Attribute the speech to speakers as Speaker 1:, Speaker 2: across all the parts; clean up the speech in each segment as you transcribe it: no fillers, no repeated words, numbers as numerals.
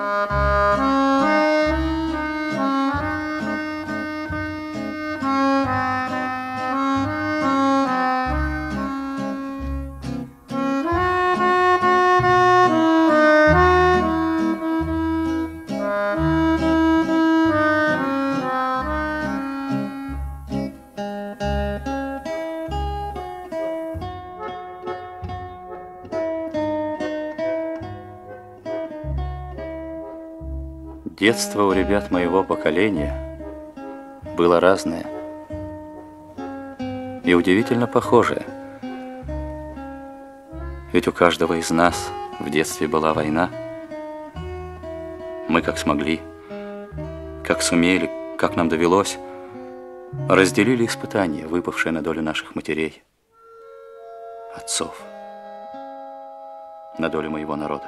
Speaker 1: Детство у ребят моего поколения было разное и удивительно похожее. Ведь у каждого из нас в детстве была война. Мы как смогли, как сумели, как нам довелось, разделили испытания, выпавшие на долю наших матерей, отцов, на долю моего народа.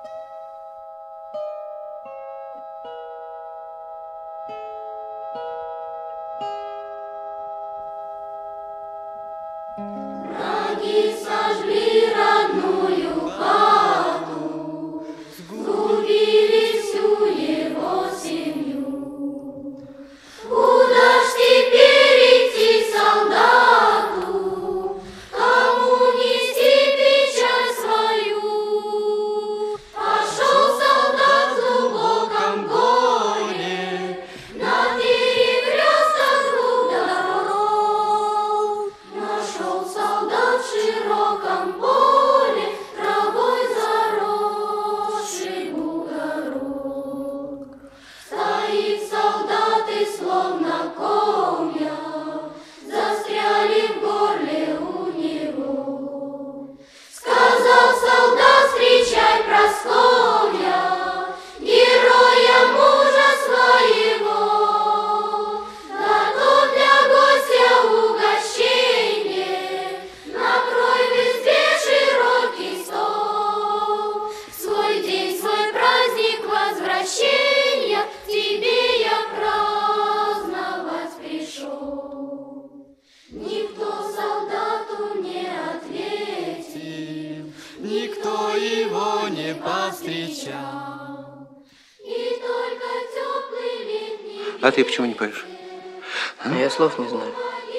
Speaker 2: А ты почему не поешь?
Speaker 3: Я слов не знаю.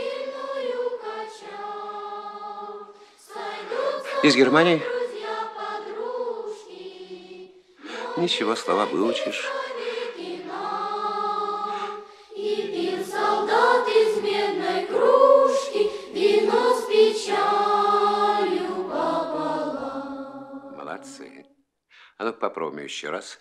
Speaker 2: Из Германии? Ничего, слова выучишь. Молодцы. А ну-ка попробуем еще раз.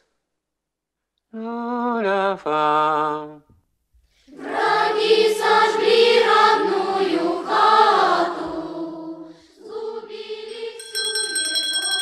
Speaker 4: Враги сожгли родную хату, сгубили всю его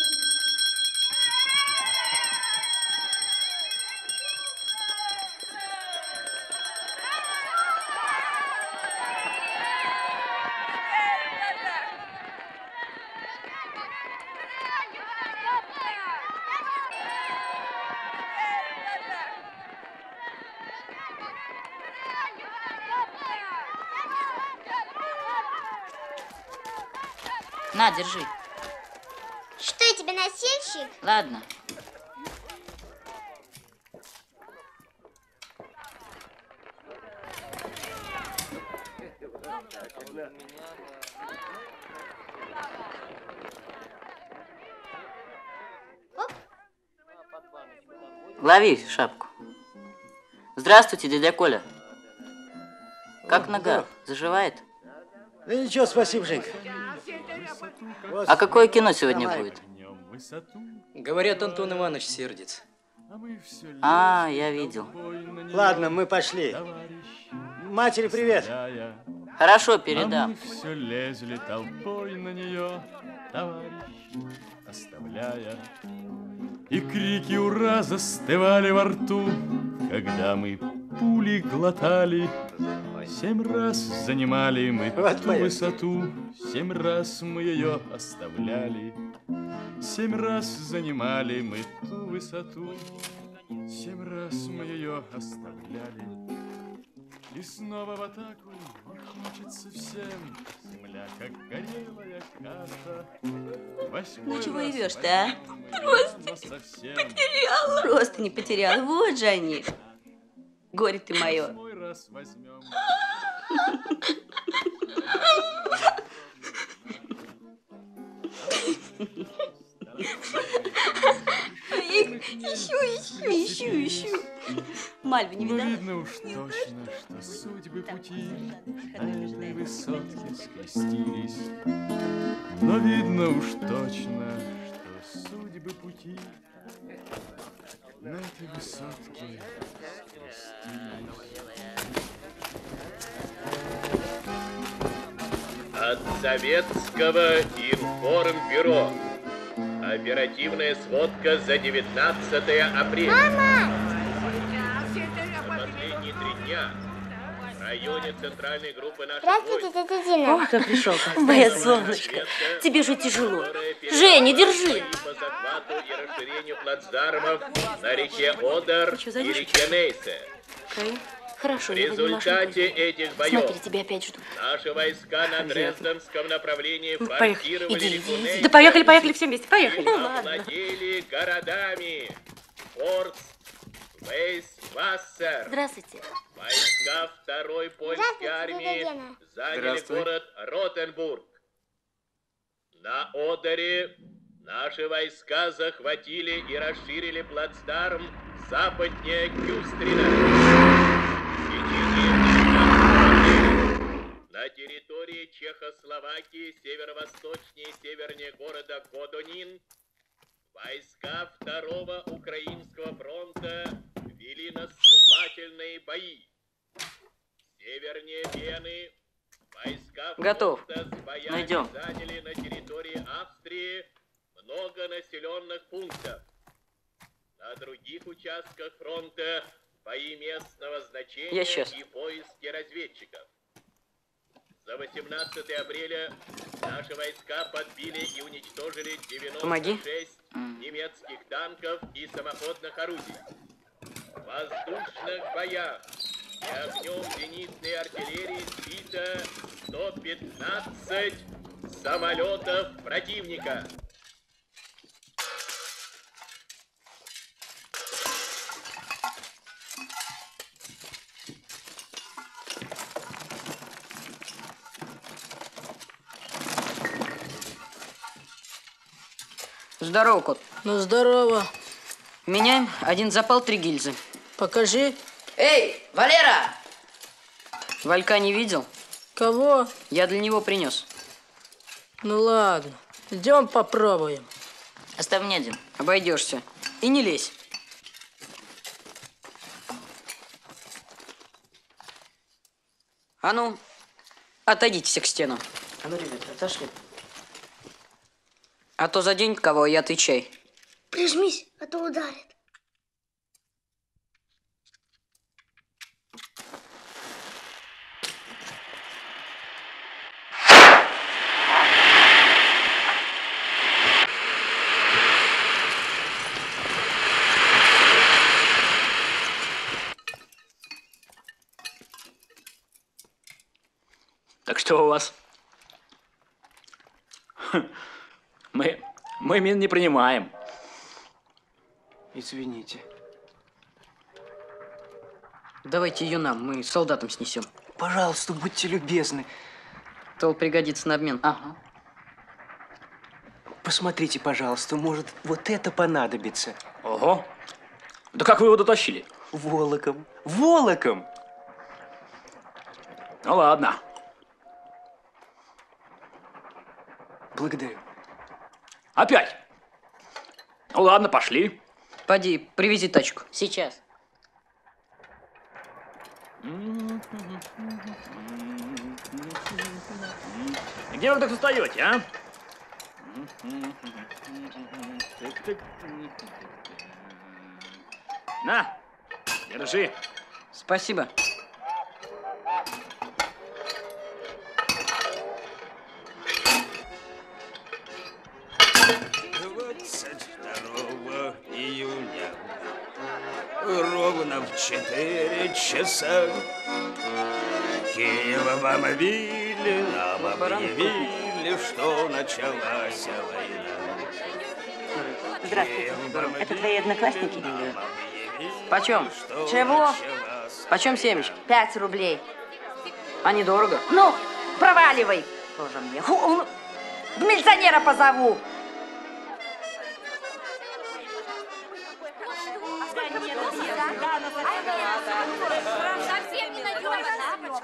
Speaker 5: На, держи.
Speaker 6: Что я тебе, носильщик?
Speaker 5: Ладно. Лови шапку. Здравствуйте, дядя Коля. Как нога? Заживает?
Speaker 7: Да ничего, спасибо, Женька.
Speaker 5: А какое кино сегодня будет?
Speaker 3: Говорят, Антон Иванович сердится.
Speaker 5: А, я видел.
Speaker 7: Ладно, мы пошли. Матери привет.
Speaker 5: Хорошо, передам.
Speaker 8: А мы все лезли толпой на нее, товарищ, оставляя. И крики ура застывали во рту, когда мы пули глотали. 7 раз занимали мы ту высоту, 7 раз мы ее оставляли. 7 раз занимали мы ту высоту, 7 раз мы ее оставляли. И снова в атаку, и хочется всем. Земля, как горелая каша.
Speaker 5: Ну чего ревешь-то, а?
Speaker 8: Просто
Speaker 5: Потеряла. Просто не потеряла. Вот же они. Горе ты мое.
Speaker 8: Мой раз возьмем.
Speaker 5: Еще. Мальва не
Speaker 8: Но
Speaker 5: видала?
Speaker 8: видно уж точно, что судьбы пути на этой высотке скрестились. Но видно уж точно, что судьбы пути на этой высотке скрестились.
Speaker 9: От Советского информбюро. Оперативная сводка за 19 апреля. За последние 3 дня в районе центральной группы наших
Speaker 6: Здравствуйте,
Speaker 9: войск
Speaker 6: тетя Зина.
Speaker 5: О, кто пришел? Моя солнышко. Тебе же тяжело. Женя, держи.
Speaker 9: по захвату и расширению плацдармов на реке Одер и реке Нейсе.
Speaker 5: Хорошо,
Speaker 9: В
Speaker 5: я возьму
Speaker 9: результате
Speaker 5: машину.
Speaker 9: этих боев
Speaker 5: Смотри, тебя опять ждут.
Speaker 9: наши войска на Дрезденском направлении
Speaker 5: Поехали.
Speaker 9: форсировали реку Нейсе.
Speaker 5: Да поехали все вместе, поехали.
Speaker 9: Овладели городами Форс, Вейсвассер.
Speaker 5: Здравствуйте.
Speaker 9: Войска второй польской
Speaker 6: Здравствуйте,
Speaker 9: армии
Speaker 6: дядя Гена.
Speaker 9: заняли
Speaker 2: Здравствуй.
Speaker 9: город Ротенбург. На Одере наши войска захватили и расширили плацдарм западнее Кюстрина. В течение 19 апреля на территории Чехословакии северо-восточнее и севернее города Годонин войска Второго Украинского фронта вели наступательные бои. Севернее Вены войска
Speaker 5: Готов.
Speaker 9: фронта с боями
Speaker 5: Найдем.
Speaker 9: заняли на территории Австрии много населенных пунктов. На других участках фронта бои местного значения
Speaker 5: Я сейчас.
Speaker 9: и поиски разведчиков. За 18 апреля наши войска подбили и уничтожили 96
Speaker 5: Помоги.
Speaker 9: немецких танков и самоходных орудий. В воздушных боях и огнем зенитной артиллерии сбито 115 самолетов противника.
Speaker 5: Здорово, кот.
Speaker 3: Ну, здорово.
Speaker 5: Меняем. 1 запал, 3 гильзы.
Speaker 3: Покажи.
Speaker 5: Эй, Валера! Валька не видел?
Speaker 3: Кого?
Speaker 5: Я для него принес.
Speaker 3: Ну, ладно. Идем попробуем.
Speaker 5: Оставь мне 1. Обойдешься. И не лезь. А ну, отойдите все к стенам. А ну, ребята, отошли. А то заденет кого, и отвечай.
Speaker 6: Прижмись, а то ударит.
Speaker 1: Так что у вас? Мы мин не принимаем.
Speaker 7: Извините.
Speaker 5: Давайте ее нам, мы солдатам снесем.
Speaker 7: Пожалуйста, будьте любезны.
Speaker 5: То пригодится на обмен.
Speaker 7: Ага. Посмотрите, пожалуйста, может, вот это понадобится.
Speaker 1: Ого. Да как вы его дотащили?
Speaker 7: Волоком. Волоком!
Speaker 1: Ну ладно.
Speaker 7: Благодарю.
Speaker 1: Опять? Ну ладно, пошли.
Speaker 5: Поди, привези тачку. Сейчас.
Speaker 1: Где вы так устаете, а? На, держи.
Speaker 5: Спасибо.
Speaker 10: Ровно ровно в 4 часа. Киев объявили, нам объявили, что началась война.
Speaker 5: Здравствуйте. Это твои одноклассники? Почем? Чего? Почем семечки?
Speaker 11: 5 рублей.
Speaker 5: А недорого.
Speaker 11: Ну, проваливай. Тоже мне. Милиционера позову.
Speaker 4: Совсем не надежно.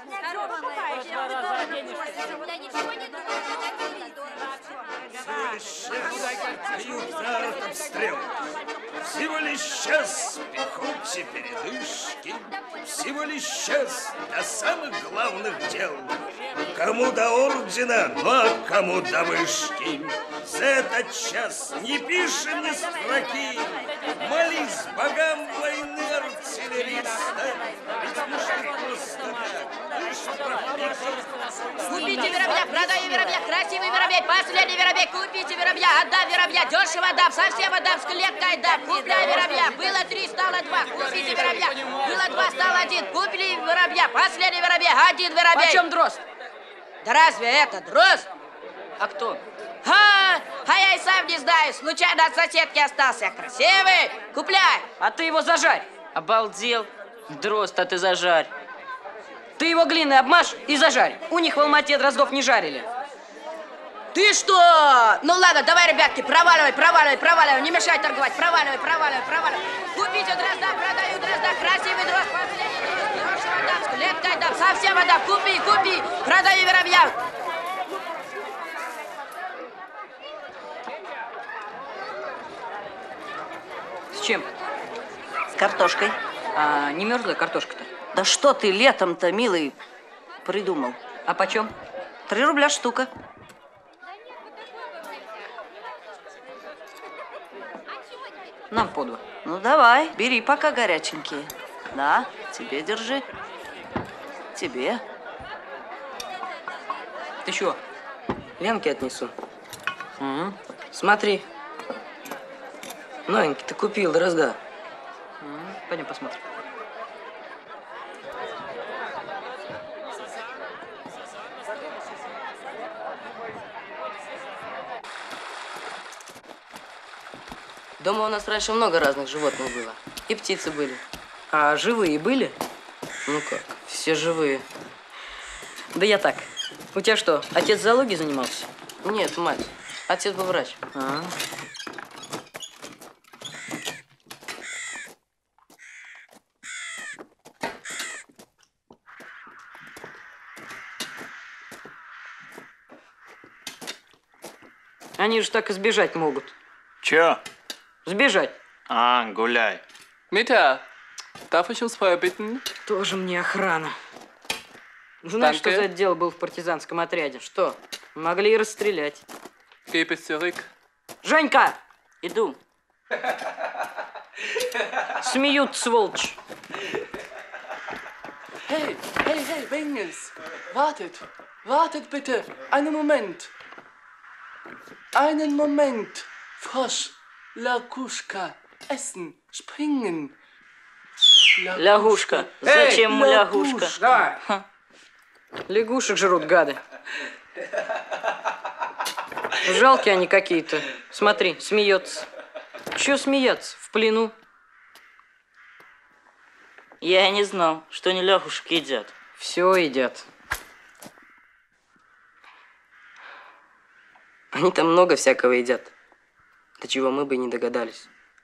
Speaker 10: Всего лишь час пехоте передышки, всего лишь час до самых главных дел. Кому до ордена, ну а кому до вышки. За этот час не пишем ни строки, молись богам войны артиллериста. Ведь пушки просто так, лишь пропихнут.
Speaker 12: Купите воробья, продаю воробья, красивый воробей, последний воробей, купите воробья, отдам воробья, дешево отдам, совсем отдам, с клеткой отдам, купляй воробья, было 3, стало 2, купите воробья, было 2, стало 1, купили воробья, последний воробей, 1 воробей.
Speaker 5: Почем дрозд?
Speaker 12: Да разве это дрозд?
Speaker 5: А кто?
Speaker 12: А я и сам не знаю, случайно от соседки остался, красивый, купляй.
Speaker 5: А ты его зажарь. Обалдел. Дрозд, а ты зажарь. Ты его глиной обмажь и зажарь. У них в Алмате дроздов не жарили.
Speaker 12: Ты что? Ну ладно, давай, ребятки, проваливай, не мешай торговать, проваливай. Купите дрозда, продаю дрозда, красивый дрозд, последний дрозд, дешево отдам, с клеткой отдам, совсем отдам, купи, продаю воробья.
Speaker 5: С чем?
Speaker 11: С картошкой.
Speaker 5: А не мерзлая картошка-то?
Speaker 11: Да что ты летом-то, милый, придумал?
Speaker 5: А почем?
Speaker 11: 3 рубля штука.
Speaker 5: Нам по 2.
Speaker 11: Ну давай, бери пока горяченькие. Да, тебе держи. Тебе.
Speaker 5: Ты чё? Ленке отнесу. Угу. Смотри. Новенький, ты купил дрозда. Пойдем посмотрим. Дома у нас раньше много разных животных было. И птицы были. А живые были? Ну как, все живые. Да я так. У тебя что, отец зоологией занимался? Нет, мать. Отец был врач. Они же так и сбежать могут.
Speaker 13: Чё?
Speaker 5: Сбежать.
Speaker 13: А, гуляй.
Speaker 14: Mitter, darf ich ums Feuer bitten?
Speaker 5: Тоже мне охрана. Знаешь, что за отдел был в партизанском отряде? Что? Могли и расстрелять.
Speaker 14: Gib es zurück.
Speaker 5: Женька! Иду. Смеют, сволочь.
Speaker 14: Hey, Bengels. Wartet bitte. Einen Moment. Einen Moment. Frosch, Лягушка, essen, springen.
Speaker 5: Лягушка. Зачем лягушка?
Speaker 14: Давай.
Speaker 5: Лягушек жрут, гады. Жалкие они какие-то. Смотри, смеется. Чё смеяться? В плену.
Speaker 15: Я и не знал, что они лягушек едят.
Speaker 5: Все едят. Они там много всякого едят. До чего мы бы и не догадались.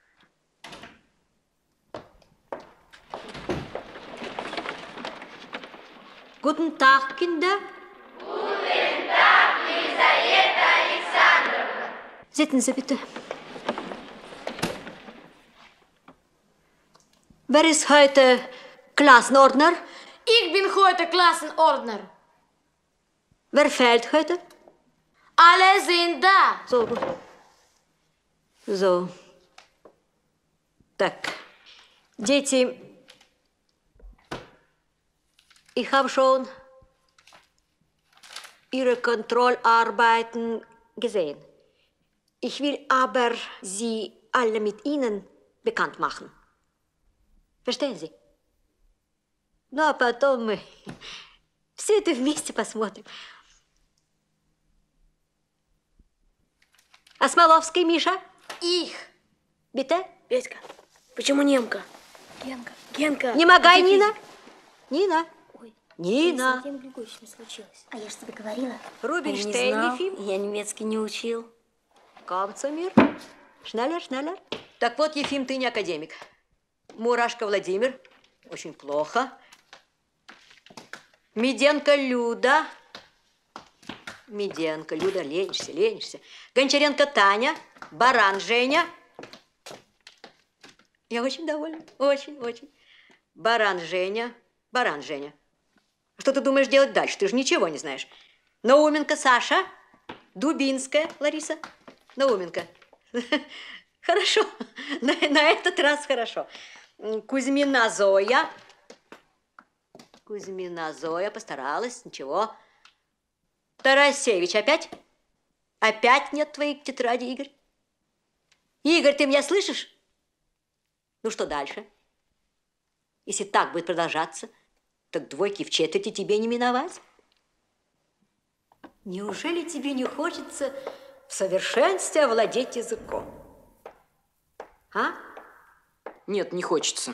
Speaker 16: Guten Tag, Kinder.
Speaker 4: Guten Tag, Lisaveta Alexandrovna.
Speaker 16: Sitzen Sie bitte. Wer ist heute Klassenordner?
Speaker 4: Ich bin heute Klassenordner.
Speaker 16: Wer fehlt heute?
Speaker 4: Alle sind da.
Speaker 16: So, gut. So. Так. Дети, ich habe schon Ihre Kontrollarbeiten gesehen. Ich will aber Sie alle mit Ihnen bekannt machen. Verstehen Sie? Ну, а потом мы все это вместе посмотрим. Осмоловский, Миша?
Speaker 6: Их.
Speaker 16: Биtte?
Speaker 6: Петька, почему немка? Генка.
Speaker 16: Не могай, Нина. Нина.
Speaker 6: Ой,
Speaker 16: Нина.
Speaker 6: С Артемием Григорьевичем случилось. А я же тебе говорила.
Speaker 16: Рубинштейн, Ефим.
Speaker 6: Я немецкий не учил.
Speaker 16: Комцумир. Шнеллер, Шнеллер. Так вот, Ефим, ты не академик. Мурашко Владимир. Очень плохо. Меденко Люда. Меденко Люда, ленишься, ленишься. Гончаренко Таня. Баран Женя. Я очень довольна. Очень, очень. Баран Женя. Баран Женя. Что ты думаешь делать дальше? Ты же ничего не знаешь. Науменко Саша. Дубинская Лариса. Науменко. Хорошо. На этот раз хорошо. Кузьмина Зоя. Кузьмина Зоя постаралась. Ничего. Тарасевич опять? Опять нет твоей тетради, Игорь? Игорь, ты меня слышишь? Ну что дальше? Если так будет продолжаться, так двойки в четверти тебе не миновать. Неужели тебе не хочется в совершенстве овладеть языком? А?
Speaker 5: Нет, не хочется.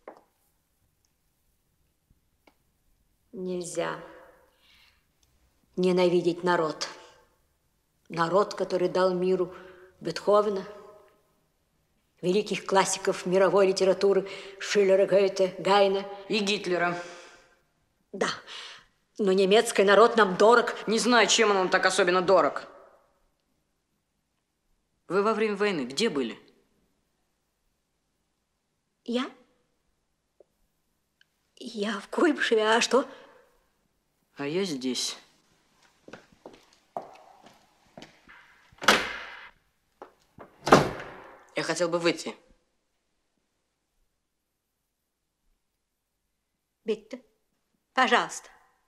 Speaker 16: Нельзя ненавидеть народ. Народ, который дал миру Бетховена, великих классиков мировой литературы Шиллера, Гёте, Гайна.
Speaker 5: И Гитлера.
Speaker 16: Да, но немецкий народ нам дорог.
Speaker 5: Не знаю, чем он нам так особенно дорог. Вы во время войны где были?
Speaker 16: Я? Я в Куйбышеве, а что?
Speaker 5: А я здесь. Я хотел бы выйти.
Speaker 16: Битте, пожалуйста.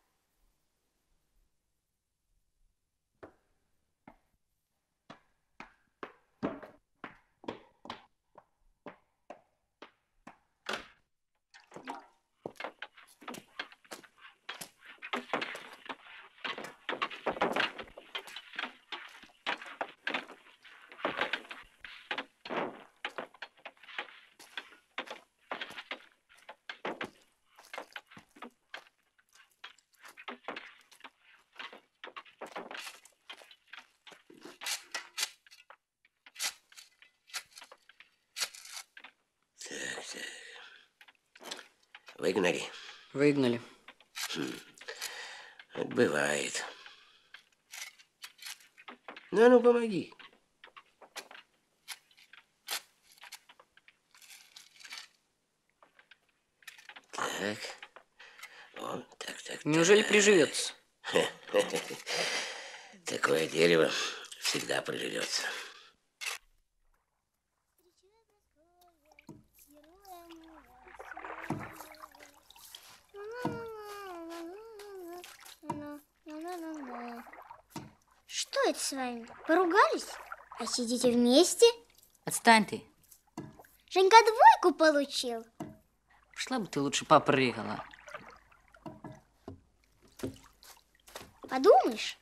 Speaker 2: Выгнали?
Speaker 5: Выгнали.
Speaker 2: Бывает. Ну, помоги. Так. О, так.
Speaker 5: Неужели приживется?
Speaker 2: Такое дерево всегда приживется.
Speaker 6: Что это с вами? Поругались? А сидите вместе?
Speaker 5: Отстань ты.
Speaker 6: Женька двойку получил.
Speaker 5: Шла бы ты лучше попрыгала.
Speaker 6: Подумаешь?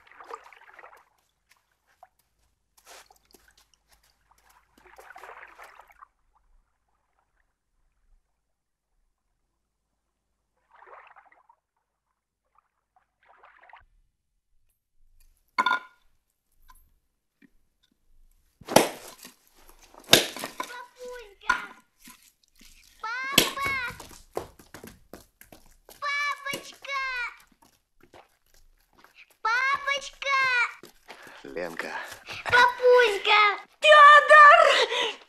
Speaker 2: Ленка.
Speaker 6: Папуська!
Speaker 15: Теодор!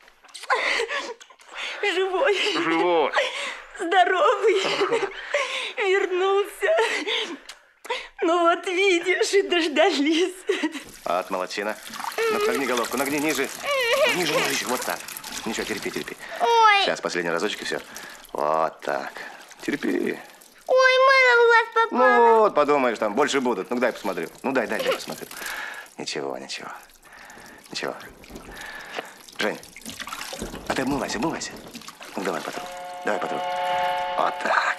Speaker 15: Живой.
Speaker 2: Живой.
Speaker 15: Здоровый. Вернулся. Ну вот видишь, и дождались.
Speaker 2: Вот, молодчина. Ну, нагни головку, нагни ниже. Ниже, еще. Вот так. Ничего, терпи.
Speaker 6: Ой.
Speaker 2: Сейчас, последний разочек и все. Вот так. Терпи.
Speaker 6: Ой, мыло в глаз попало.
Speaker 2: Ну вот, подумаешь, там больше будут. Ну дай посмотрю. Ну дай посмотрю. Ничего. Жень, а ты обмывайся. Ну давай потом. Давай потом. Вот так.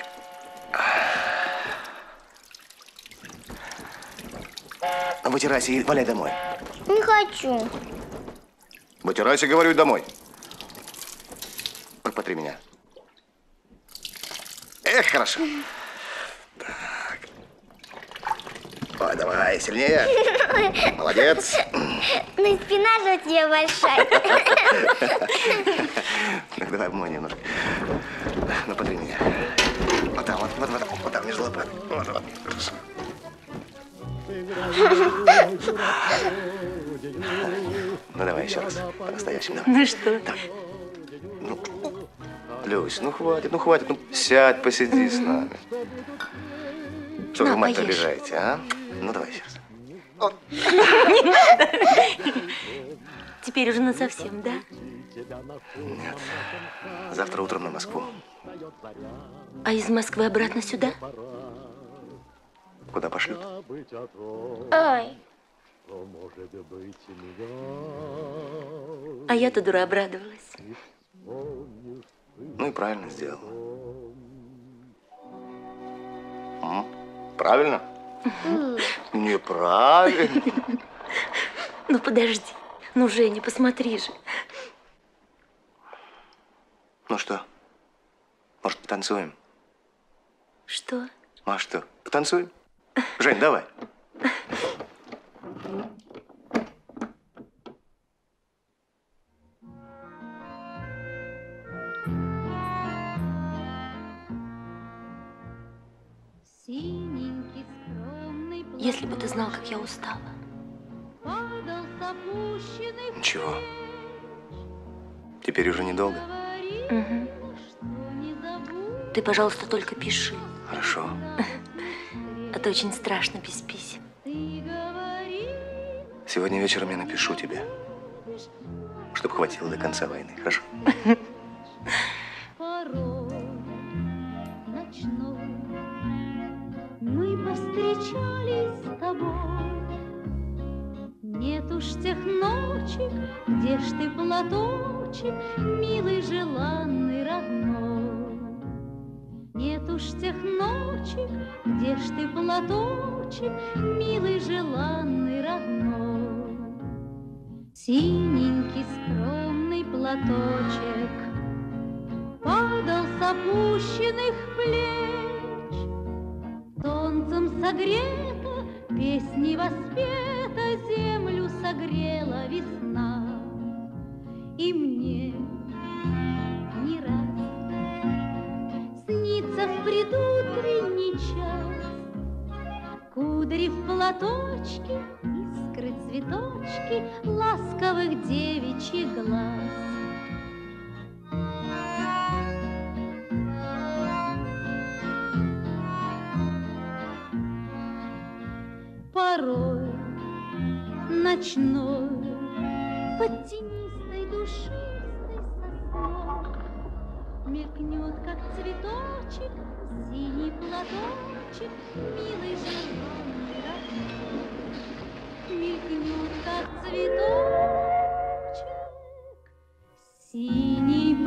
Speaker 2: Вытирайся и валяй домой.
Speaker 6: Не хочу.
Speaker 2: Вытирайся, говорю, и домой. Подпотри меня. Эх, хорошо. Так. Ой, давай, сильнее. Молодец.
Speaker 6: Ну и спина же у тебя большая.
Speaker 2: Так, давай помой немножко. Ну, подри меня. Вот там, вот там, между лопат. Вот, хорошо. Ну, давай еще раз. По-настоящему, давай.
Speaker 15: Ну что?
Speaker 2: Так. Ну, Люсь, ну хватит, ну сядь, посиди с нами. Что вы, мать, обижаете, а? Ну, давай еще раз.
Speaker 15: Теперь уже насовсем, да?
Speaker 2: Нет. Завтра утром на Москву.
Speaker 15: А из Москвы обратно сюда?
Speaker 2: Куда пошлют?
Speaker 6: Ой.
Speaker 15: А я-то, дура, обрадовалась.
Speaker 2: Ну и правильно сделала. Правильно? Неправильно.
Speaker 15: Ну, подожди. Ну, Женя, посмотри же.
Speaker 2: Ну что, может, потанцуем?
Speaker 15: Что?
Speaker 2: А что, потанцуем? Жень, давай.
Speaker 15: Если бы ты знал, как я устала.
Speaker 2: Ничего. Теперь уже недолго.
Speaker 15: Угу. Ты, пожалуйста, только пиши.
Speaker 2: Хорошо.
Speaker 15: А то очень страшно без писем.
Speaker 2: Сегодня вечером я напишу тебе, чтобы хватило до конца войны. Хорошо?
Speaker 17: Мы повстречались с тобой. Нет уж тех ночек, где ж ты платочек, милый, желанный, родной. Нет уж тех ночек, где ж ты платочек, милый, желанный, родной. Синенький скромный платочек падал с опущенных плеч. Солнцем согрета, песней воспета, землю согрела весна. И мне не раз снится в предутренний час кудри в платочке, искры, цветочки ласковых девичьих глаз. Порой ночной под тенистой душистой сосной мелькнет, как цветочек, синий платочек, милый, желанный, родной. Мелькнет, как цветочек, синий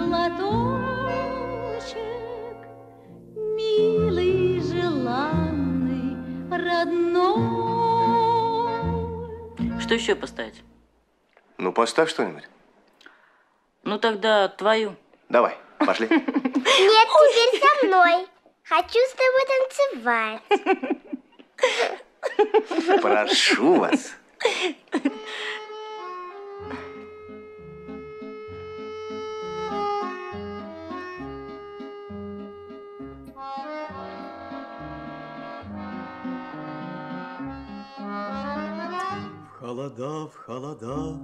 Speaker 17: платочек, милый, желанный, родной.
Speaker 5: Что еще поставить?
Speaker 2: Ну, поставь что-нибудь.
Speaker 5: Ну, тогда твою.
Speaker 2: Давай, пошли.
Speaker 6: Нет, теперь со мной. Хочу с тобой танцевать.
Speaker 2: Прошу вас.
Speaker 8: В холода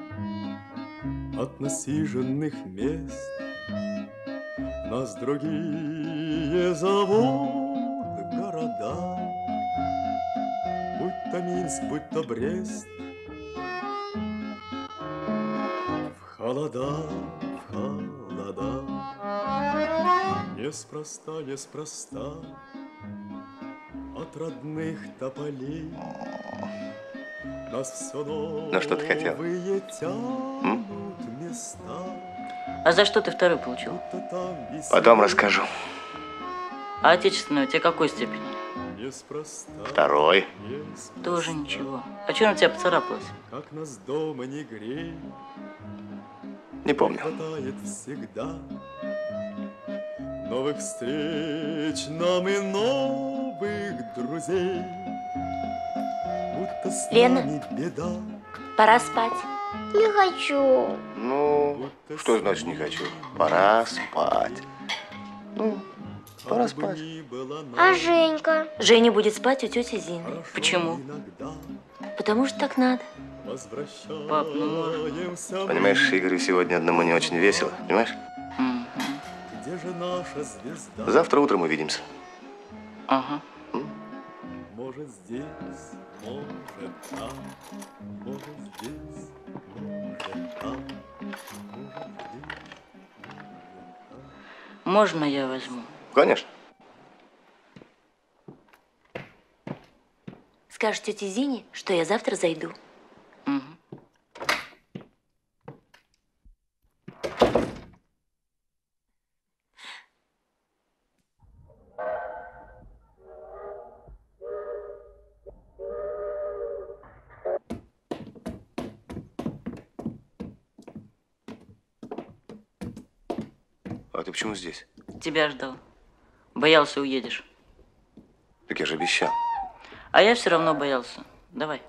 Speaker 8: от насиженных мест нас другие зовут города. Будь то Минск, будь то Брест. В холода, неспроста от родных тополей нас все
Speaker 2: Ну, что ты хотел?
Speaker 8: новые тянут места.
Speaker 5: А за что ты второй получил?
Speaker 2: Потом расскажу.
Speaker 5: А отечественный у тебя какой степени?
Speaker 2: Второй.
Speaker 5: Тоже ничего. А что на тебя поцарапалось?
Speaker 8: Как нас дома не грей,
Speaker 2: Не помню.
Speaker 8: хватает всегда новых встреч нам и новых друзей. Будто с
Speaker 6: Лена.
Speaker 8: нами беда.
Speaker 6: Пора спать. Не хочу.
Speaker 2: Ну, что значит не хочу? Пора спать. Ну, пора спать.
Speaker 6: А Женька?
Speaker 15: Женя будет спать у тети Зины.
Speaker 5: Почему?
Speaker 15: Потому что так надо.
Speaker 5: Пап, ну можно.
Speaker 2: Понимаешь, Игорю сегодня одному не очень весело, понимаешь?
Speaker 8: Где же наша звезда?
Speaker 2: Завтра утром увидимся.
Speaker 5: Ага.
Speaker 8: Может здесь, может там, может здесь, может там, может здесь.
Speaker 5: Можно я возьму?
Speaker 2: Конечно.
Speaker 15: Скажешь тете Зине, что я завтра зайду.
Speaker 2: А ты почему здесь?
Speaker 5: Тебя ждал. Боялся, уедешь.
Speaker 2: Так я же обещал.
Speaker 5: А я все равно боялся. Давай.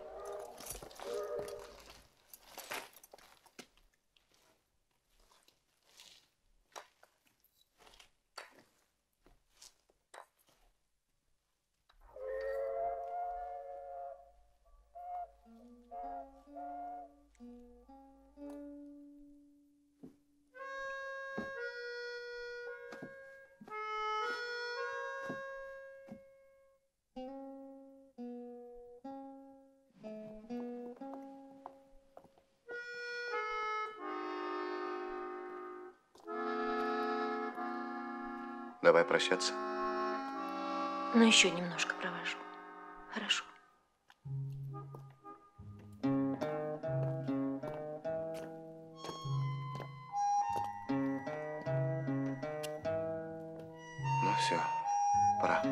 Speaker 2: Давай прощаться.
Speaker 15: Но еще немножко провожу. Хорошо.
Speaker 2: Ну все, пора.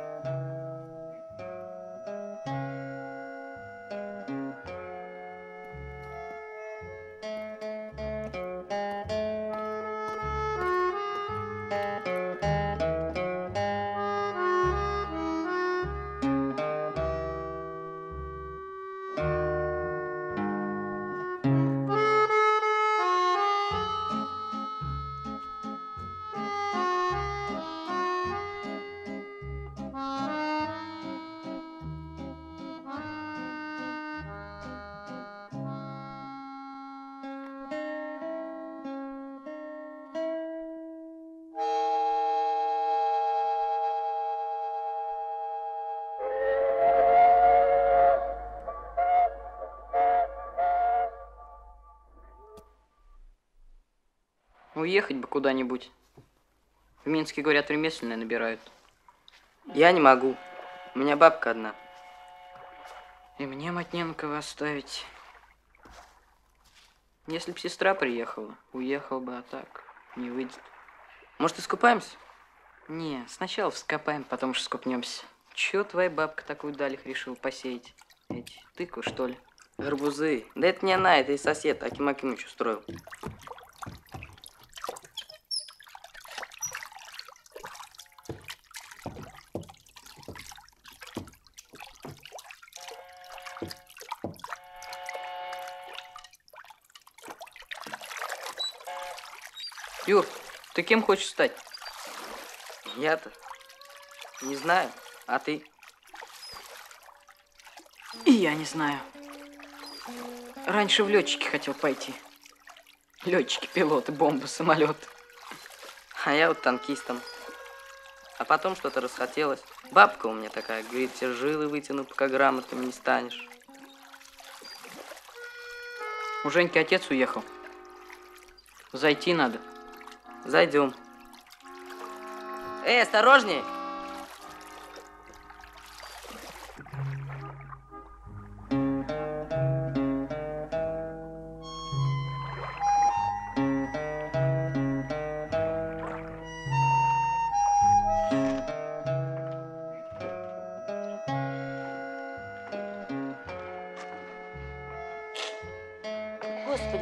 Speaker 5: Уехать бы куда-нибудь. В Минске, говорят, ремесленные набирают. Я не могу. У меня бабка одна. И мне мать не на кого оставить. Если б сестра приехала, уехал бы, а так не выйдет. Может, искупаемся? Не, сначала вскопаем, потом уж скупнемся. Чё твоя бабка такую далях решила посеять? Эти тыквы, что ли? Гарбузы. Да это не она, это и сосед Аким Акимыч устроил. Юр, ты кем хочешь стать? Я-то не знаю, а ты? И я не знаю. Раньше в летчики хотел пойти. Летчики, пилоты, бомбы, самолеты. А я вот танкистом. А потом что-то расхотелось. Бабка у меня такая, говорит, все жилы вытяну, пока грамотным не станешь. У Женьки отец уехал. Зайти надо. Зайдем. Эй, осторожней!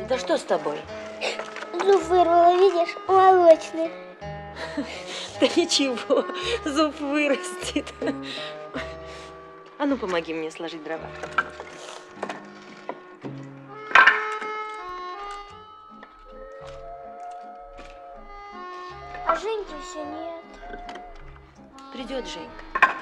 Speaker 16: Да что с тобой?
Speaker 6: Зуб вырвала, видишь, молочный.
Speaker 16: Да ничего, зуб вырастет. А ну, помоги мне сложить дрова.
Speaker 6: А Женьки все нет.
Speaker 16: Придет Женька.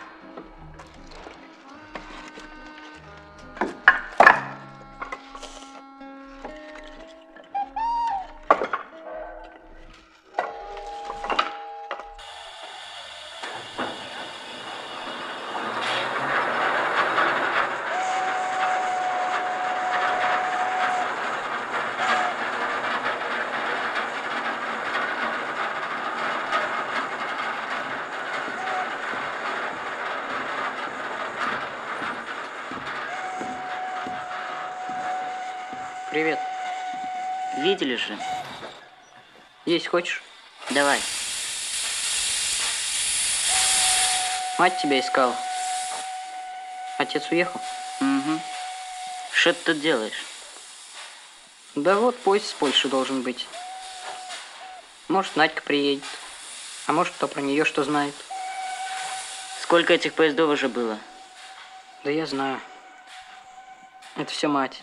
Speaker 5: Привет.
Speaker 11: Видели же?
Speaker 5: Есть хочешь?
Speaker 11: Давай.
Speaker 5: Мать тебя искала. Отец уехал?
Speaker 11: Угу. Что ты тут делаешь?
Speaker 5: Да вот, поезд с Польши должен быть. Может, Надька приедет. А может, кто про нее что знает.
Speaker 11: Сколько этих поездов уже было?
Speaker 5: Да я знаю. Это все мать.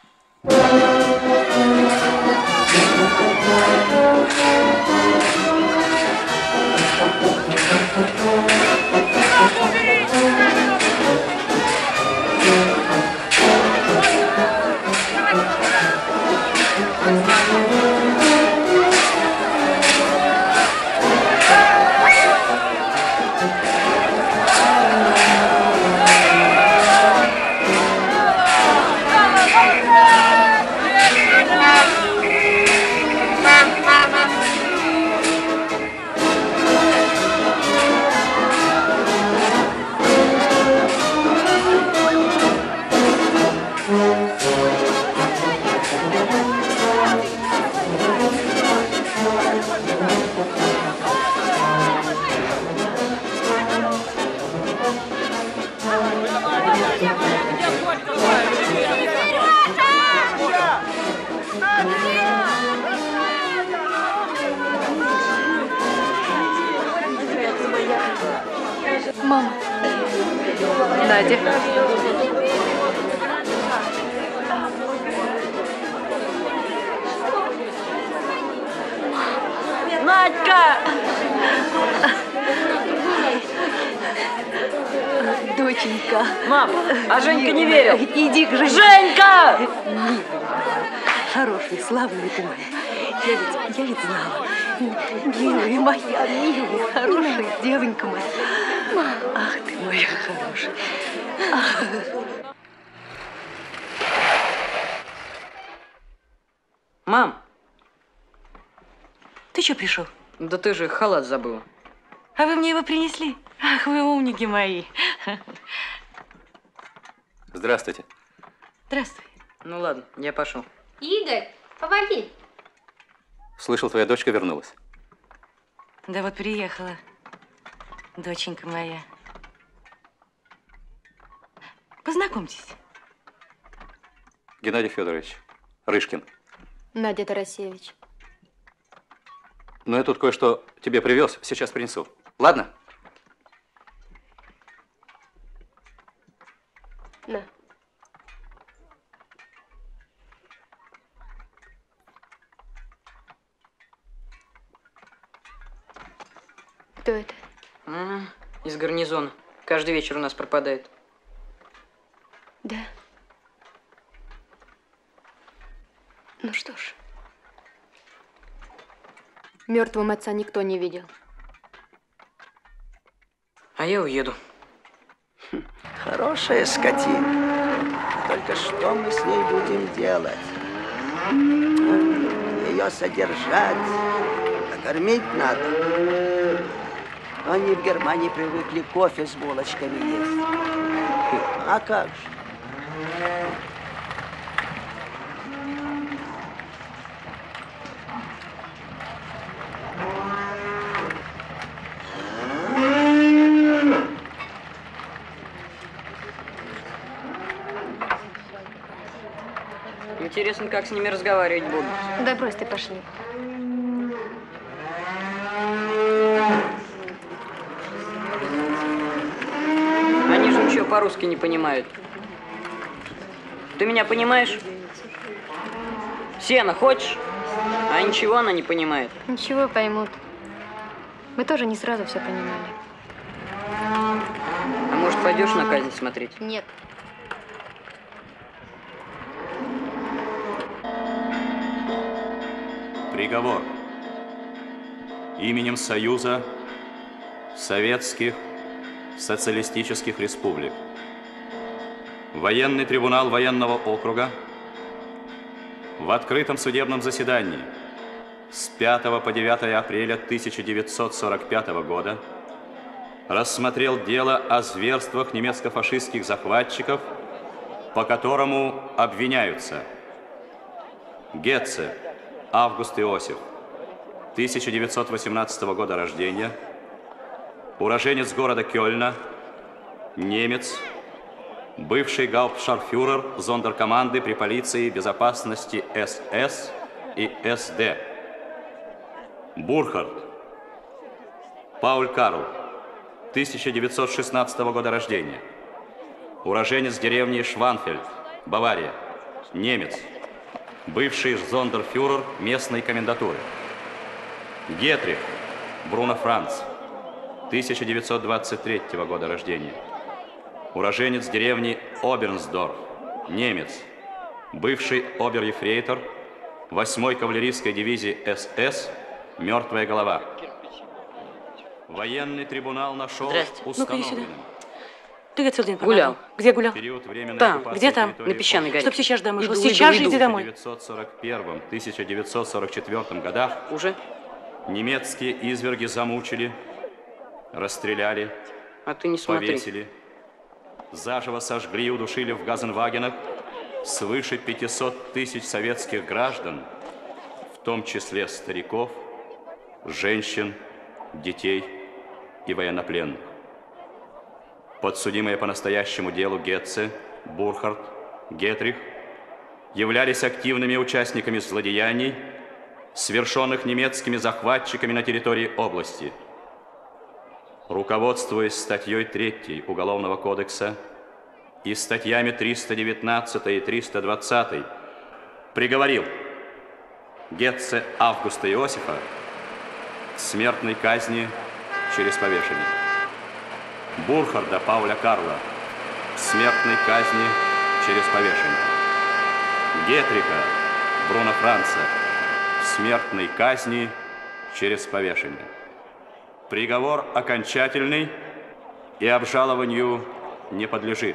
Speaker 18: Мама. Надя.
Speaker 16: Надька!
Speaker 18: Доченька.
Speaker 16: Мам, а Женька не верил.
Speaker 18: Иди к Женьке.
Speaker 16: Женька!
Speaker 18: Милая, хороший, славный ты моя. Я ведь знала. Милая моя, милая, хорошая девонька моя. Ах ты моя хорошая. Ах.
Speaker 5: Мам!
Speaker 18: Ты что пришел?
Speaker 5: Да ты же халат забыла.
Speaker 18: А вы мне его принесли? Ах, вы умники мои.
Speaker 1: Здравствуйте.
Speaker 18: Здравствуй.
Speaker 5: Ну ладно, я пошел.
Speaker 4: Игорь, помоги.
Speaker 1: Слышал, твоя дочка вернулась.
Speaker 18: Да вот приехала, доченька моя. Познакомьтесь.
Speaker 1: Геннадий Федорович Рышкин.
Speaker 18: Надя Тарасевич.
Speaker 1: Ну, я тут кое-что тебе привез, сейчас принесу. Ладно?
Speaker 18: На. Кто это?
Speaker 5: Из гарнизона. Каждый вечер у нас пропадает.
Speaker 18: Да. Ну что ж. Мертвым отца никто не видел.
Speaker 5: А я уеду.
Speaker 19: Хорошая скотина. Только что мы с ней будем делать? Ее содержать, накормить надо. Они в Германии привыкли кофе с булочками есть. А как же?
Speaker 5: Интересно, как с ними разговаривать будут.
Speaker 4: Да брось ты, пошли.
Speaker 5: Они же ничего по-русски не понимают. Ты меня понимаешь? Сено хочешь? А ничего она не понимает.
Speaker 4: Ничего поймут. Мы тоже не сразу все понимали.
Speaker 5: А может, пойдешь на казнь смотреть?
Speaker 4: Нет.
Speaker 1: Приговор. Именем Союза Советских Социалистических Республик. Военный трибунал военного округа в открытом судебном заседании с 5 по 9 апреля 1945 года рассмотрел дело о зверствах немецко-фашистских захватчиков, по которому обвиняются Гетце Август Иосиф, 1918 года рождения, уроженец города Кёльна, немец, бывший гауптштарфюрер зондеркоманды при полиции безопасности СС и СД. Бурхард Пауль Карл, 1916 года рождения, уроженец деревни Шванфельд, Бавария, немец, бывший зондерфюрер местной комендатуры. Гетрих Бруно Франц, 1923 года рождения, уроженец деревни Обернсдорф, немец, бывший обер-ефрейтор 8-й кавалерийской дивизии СС, «Мертвая голова». Военный трибунал нашел установленным.
Speaker 18: Ты целый день
Speaker 5: гулял.
Speaker 18: Где гулял?
Speaker 5: Там. Где там? На Песчаной горе.
Speaker 18: Чтоб сейчас домой шел.
Speaker 5: Иду,
Speaker 18: Сейчас же
Speaker 5: иду.
Speaker 18: иди домой.
Speaker 1: В 1941-1944 годах
Speaker 5: уже
Speaker 1: немецкие изверги замучили, расстреляли,
Speaker 5: а ты не смотри.
Speaker 1: Повесили, заживо сожгли и удушили в газенвагенах свыше 500 тысяч советских граждан, в том числе стариков, женщин, детей и военнопленных. Подсудимые по настоящему делу Гетце, Бурхард, Гетрих являлись активными участниками злодеяний, совершенных немецкими захватчиками на территории области. Руководствуясь статьей 3 Уголовного кодекса и статьями 319 и 320, приговорил Гетце Августа Иосифа к смертной казни через повешение, Бурхарда Пауля Карла к смертной казни через повешение, Гетриха Бруно Франца к смертной казни через повешение. Приговор окончательный и обжалованию не подлежит.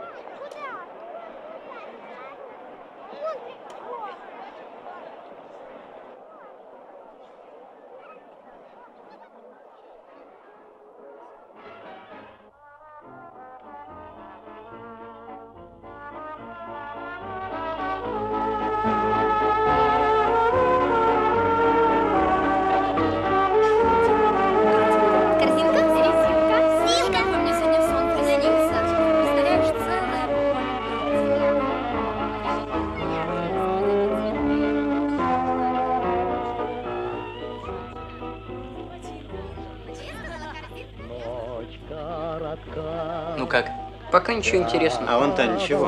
Speaker 5: Ну как? Пока ничего интересного.
Speaker 7: А вон там ничего.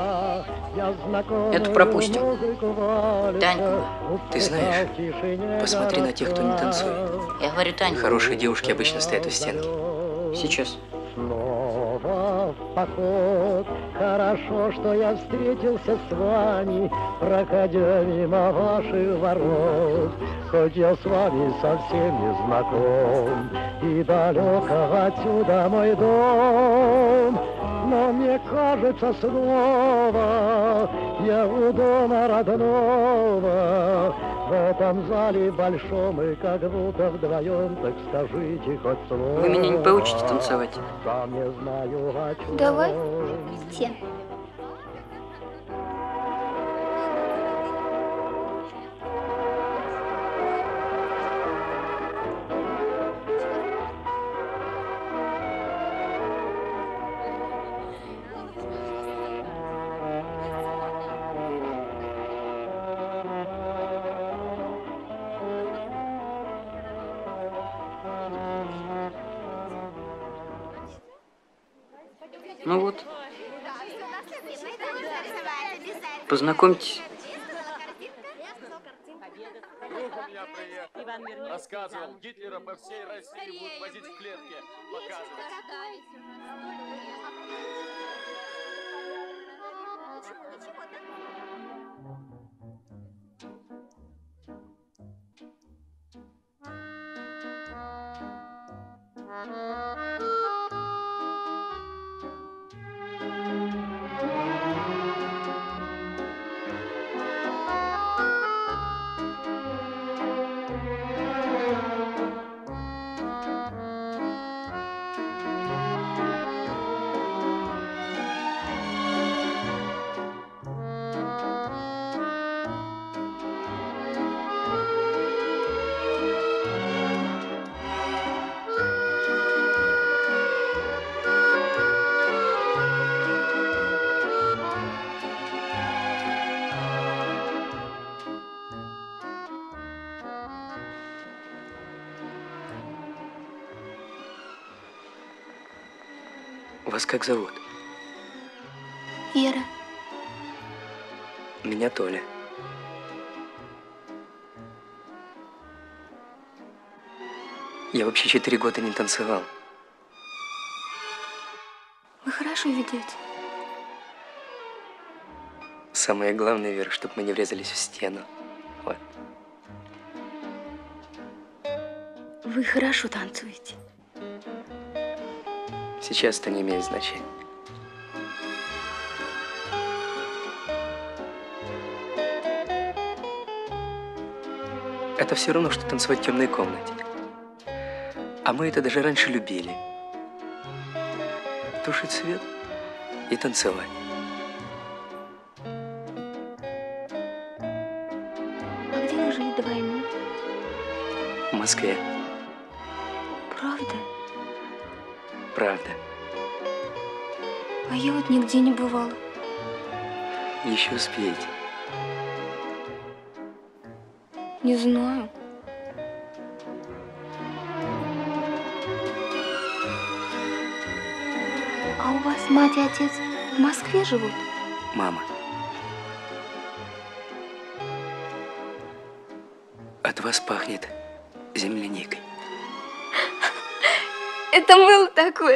Speaker 5: Это пропустим.
Speaker 7: Танька, ты знаешь, посмотри на тех, кто не танцует.
Speaker 5: Я говорю, Тань.
Speaker 7: Хорошие девушки обычно стоят у стенки.
Speaker 5: Сейчас.
Speaker 20: Снова в поход. Хорошо, что я встретился с вами, проходя мимо ваших ворот. Хоть я с вами совсем не знаком, и далеко отсюда мой дом, но мне кажется снова я у дома родного. В этом зале большом и как будто вдвоем, так скажите хоть слово.
Speaker 5: Вы меня не поучите танцевать?
Speaker 20: Сам не знаю, о чем.
Speaker 6: Давай все.
Speaker 5: Ну вот. Познакомьтесь.
Speaker 8: Рассказывал, Гитлера по всей России будут возить в клетке, показывать.
Speaker 7: Вас как зовут?
Speaker 17: Вера.
Speaker 7: Меня Толя. Я вообще 4 года не танцевал.
Speaker 17: Вы хорошо ведете.
Speaker 7: Самое главное, Вера, чтобы мы не врезались в стену. Вот.
Speaker 17: Вы хорошо танцуете.
Speaker 7: Сейчас это не имеет значения. Это все равно, что танцевать в темной комнате. А мы это даже раньше любили. Тушить свет и танцевать.
Speaker 17: А где вы жили до войны?
Speaker 7: В Москве.
Speaker 17: Правда?
Speaker 7: Правда.
Speaker 17: А я вот нигде не бывала.
Speaker 7: Еще успеете.
Speaker 17: Не знаю. А у вас мать и отец в Москве живут?
Speaker 7: Мама. От вас пахнет земляникой.
Speaker 17: Это мыло такое.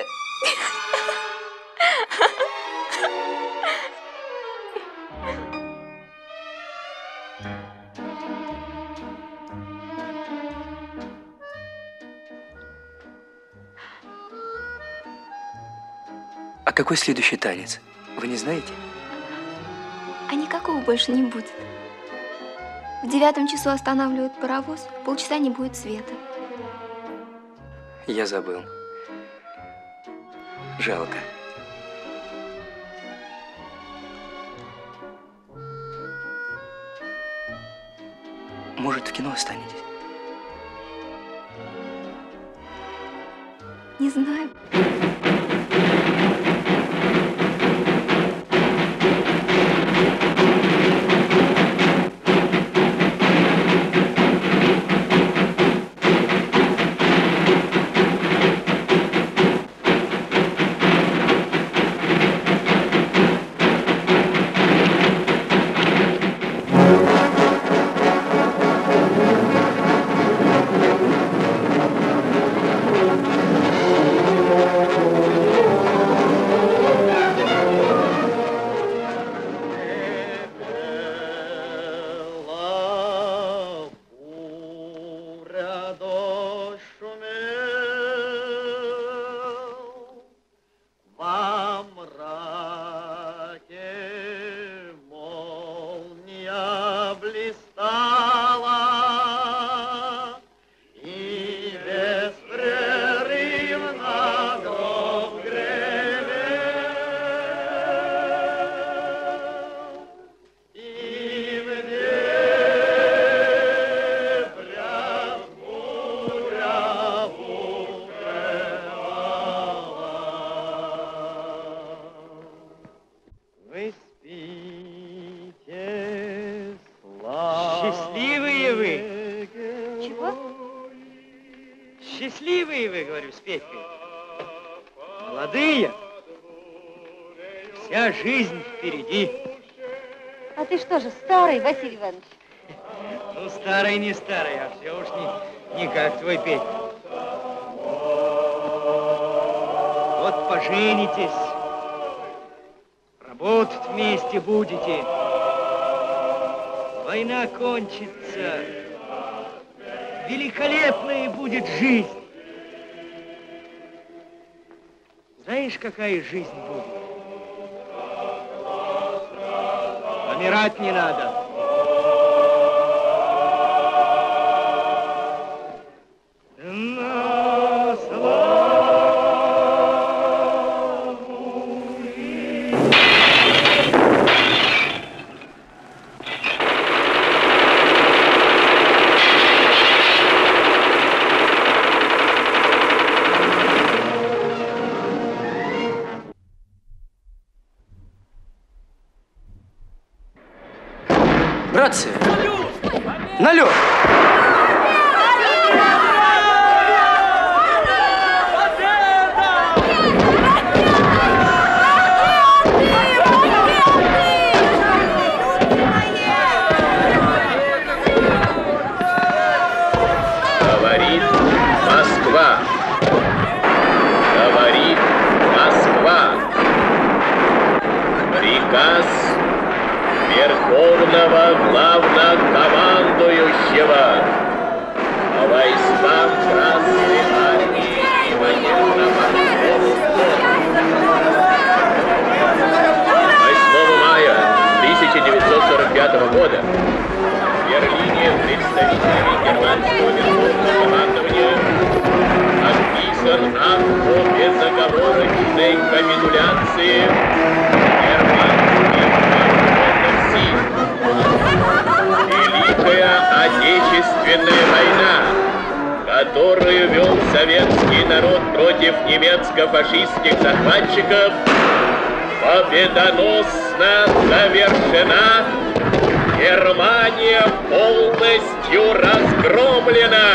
Speaker 7: А какой следующий танец? Вы не знаете?
Speaker 17: А никакого больше не будет. В 9 часу останавливают паровоз, полчаса не будет света.
Speaker 7: Я забыл. Жалко. Может, в кино останетесь?
Speaker 17: Не знаю.
Speaker 21: Счастливые вы!
Speaker 17: Чего?
Speaker 21: Счастливые вы, говорю, с Петькой. Молодые.
Speaker 20: Вся жизнь впереди.
Speaker 4: А ты что же, старый, Василий Иванович?
Speaker 20: Ну, старый не старый, а все уж не как твой Петя. Вот поженитесь, работать вместе будете. Война кончится, великолепная будет жизнь. Знаешь, какая жизнь будет? Помирать не надо. На славу.
Speaker 7: Братцы, на лед!
Speaker 9: Говорит Москва. Говорит Москва. Приказ Верховного Главнокомандующего по войскам Красной Армии и военно-морскому флоту. 8 мая 1945 года в Берлине представителями германского верховного командования подписан акт о безоговорочной капитуляции германских вооруженных сил. Великая Отечественная война, которую вел советский народ против немецко-фашистских захватчиков, победоносно завершена. Германия полностью разгромлена.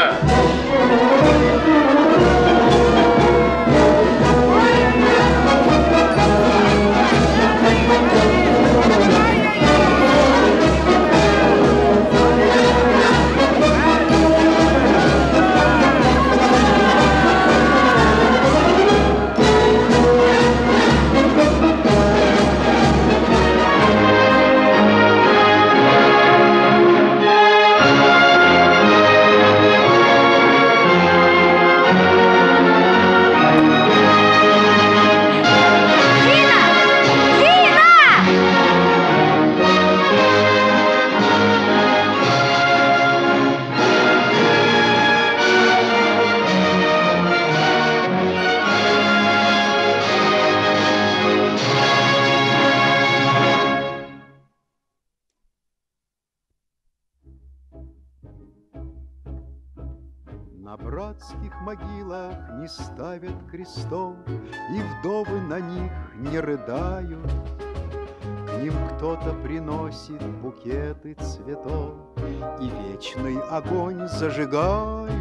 Speaker 21: На братских могилах не ставят крестов, и вдовы на них не рыдают. К ним кто-то приносит букеты цветов, и вечный огонь зажигают.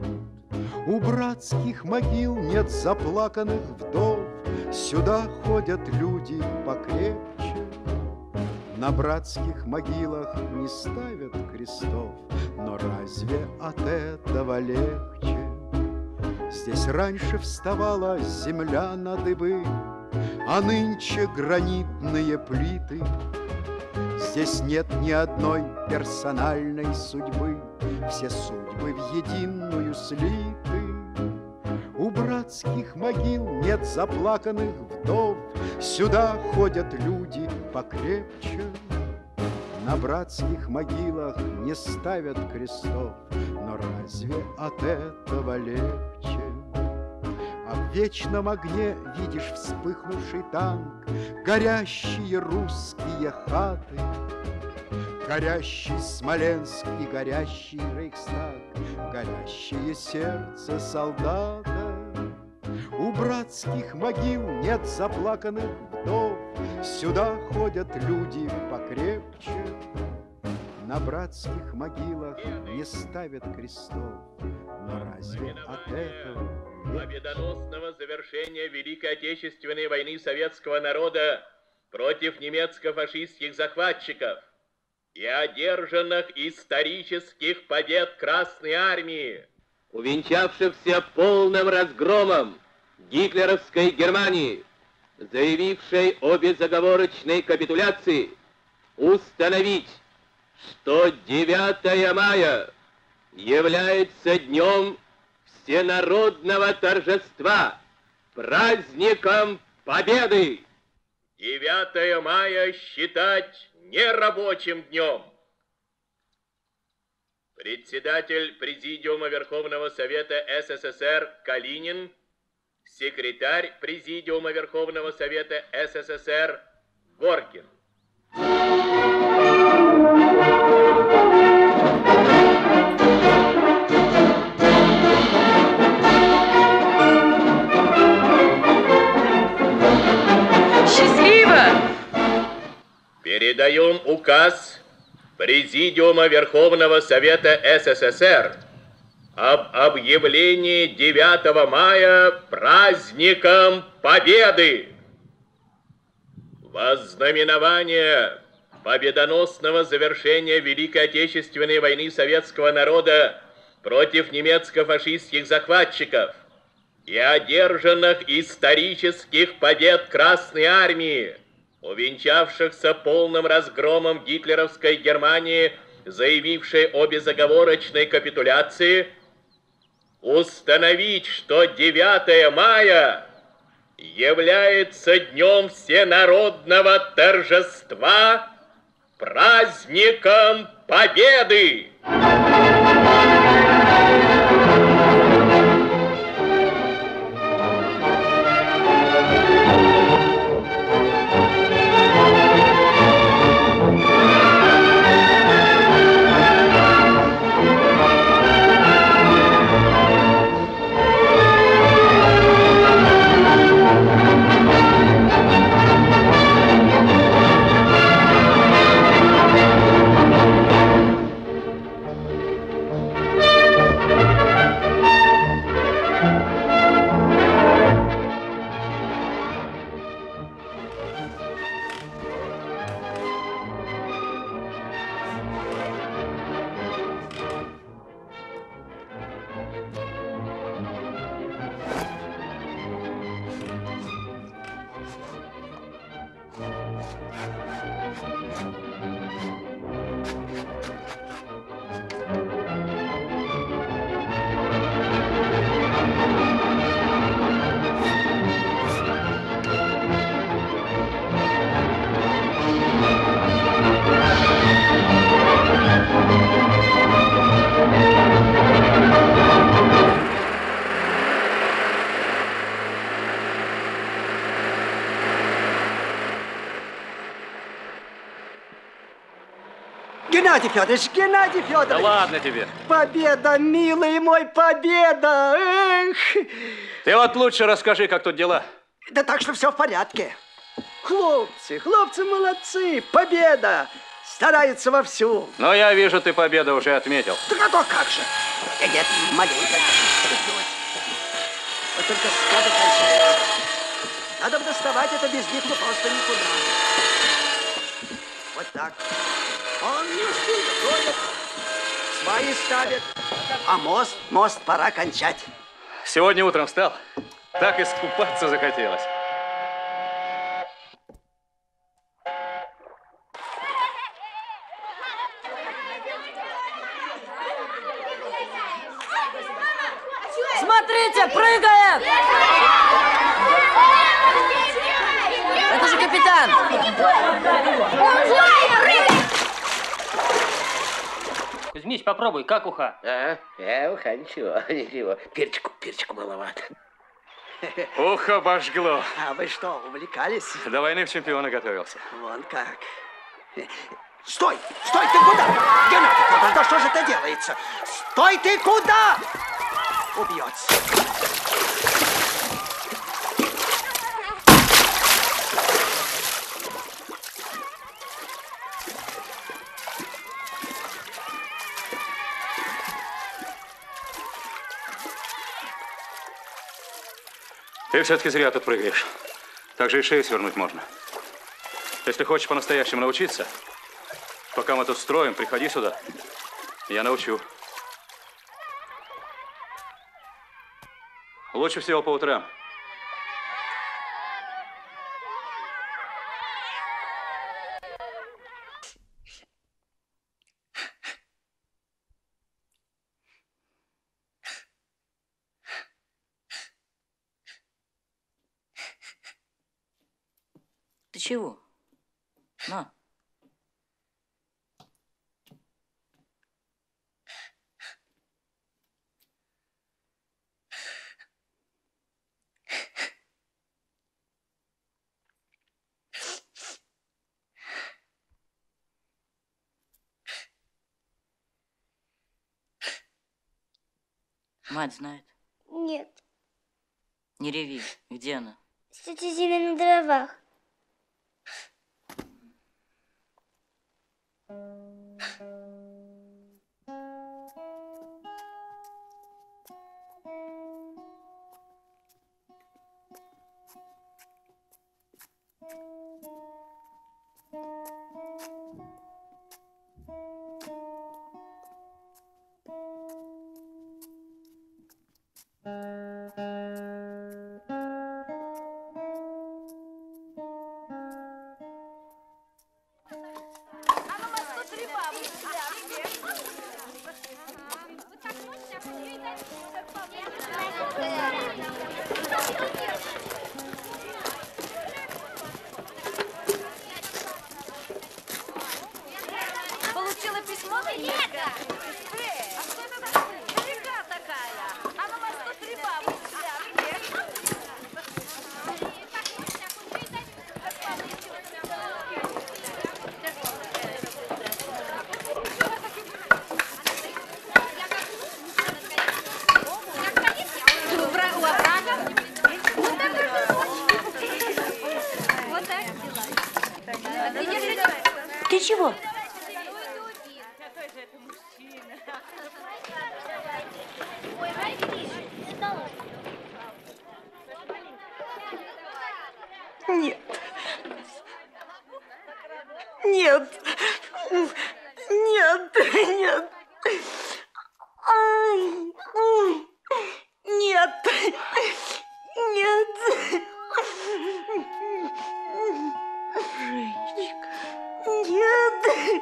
Speaker 21: У братских могил нет заплаканных вдов, сюда ходят люди покрепче. На братских могилах не ставят крестов, но разве от этого легче? Здесь раньше вставала земля на дыбы, а нынче гранитные плиты. Здесь нет ни одной персональной судьбы, все судьбы в единую слиты. У братских могил нет заплаканных вдов, сюда ходят люди покрепче. На братских могилах не ставят крестов, но разве от этого легче? А в вечном огне видишь вспыхнувший танк, горящие русские хаты, горящий Смоленск и горящий Рейхстаг, горящее сердце солдата. У братских могил нет заплаканных вдов, сюда ходят люди покрепче. На братских могилах не ставят крестов, но разве от этого
Speaker 9: победоносного завершения Великой Отечественной войны советского народа против немецко-фашистских захватчиков и одержанных исторических побед Красной Армии, увенчавшихся полным разгромом гитлеровской Германии, заявившей о безоговорочной капитуляции, установить, что 9 мая является днем всенародного торжества, праздником Победы. 9 мая считать нерабочим днем. Председатель Президиума Верховного Совета СССР Калинин, секретарь Президиума Верховного Совета СССР Горкин.
Speaker 15: Счастливо!
Speaker 9: Передаем указ Президиума Верховного Совета СССР об объявлении 9 мая праздником Победы. Вознаменование победоносного завершения Великой Отечественной войны советского народа против немецко-фашистских захватчиков и одержанных исторических побед Красной Армии, увенчавшихся полным разгромом гитлеровской Германии, заявившей о безоговорочной капитуляции, установить, что 9 мая является днем всенародного торжества, праздником Победы.
Speaker 19: Геннадий Федорович, Геннадий Федорович!
Speaker 1: Да ладно тебе.
Speaker 19: Победа, милый мой, победа! Эх!
Speaker 1: Ты вот лучше расскажи, как тут дела.
Speaker 19: Да так, что все в порядке. Хлопцы молодцы, победа! Стараются вовсю.
Speaker 1: Но я вижу, ты победу уже отметил.
Speaker 19: Так а то как же? Нет, маленько. Вот только сходы кончаются. Надо бы доставать это, без них мы просто никуда. Вот так. Он не успеет, ходит. Свои ставят. А мост пора кончать.
Speaker 1: Сегодня утром встал, так искупаться захотелось.
Speaker 5: Смотрите, прыгает! Это же капитан!
Speaker 3: Кузьмич, попробуй, как уха?
Speaker 10: Уха, ничего. Перчику маловато.
Speaker 1: Ухо обожгло.
Speaker 19: А вы что, увлекались?
Speaker 1: До войны в чемпиона готовился.
Speaker 19: Вон как. Стой, ты куда? Геннадий Федорович, да что же это делается? Стой, ты куда? Убьется.
Speaker 1: Ты все-таки зря тут прыгаешь. Так же и шею свернуть можно. Если хочешь по-настоящему научиться, пока мы тут строим, приходи сюда. Я научу. Лучше всего по утрам.
Speaker 11: Ты чего? На. Мать знает?
Speaker 6: Нет.
Speaker 11: Не реви. Где она?
Speaker 6: С тетей Зиной на дровах.
Speaker 15: Получила письмо? Нет! А что это такое? Река такая. А на мосту 3 бабушки.
Speaker 11: Ты чего?
Speaker 15: Нет. Нет. Нет. Нет. Ай. Нет. Нет. Женечка. Нет.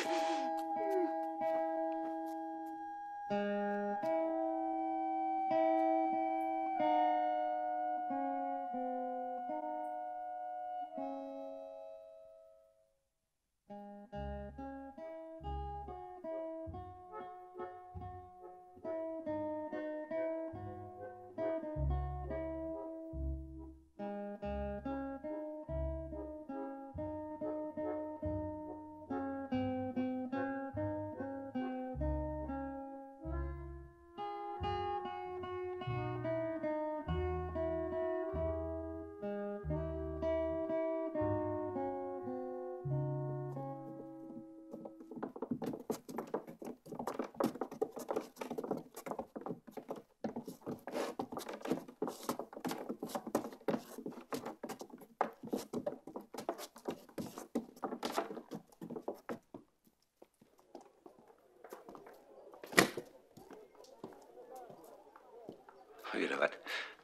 Speaker 2: Виноват.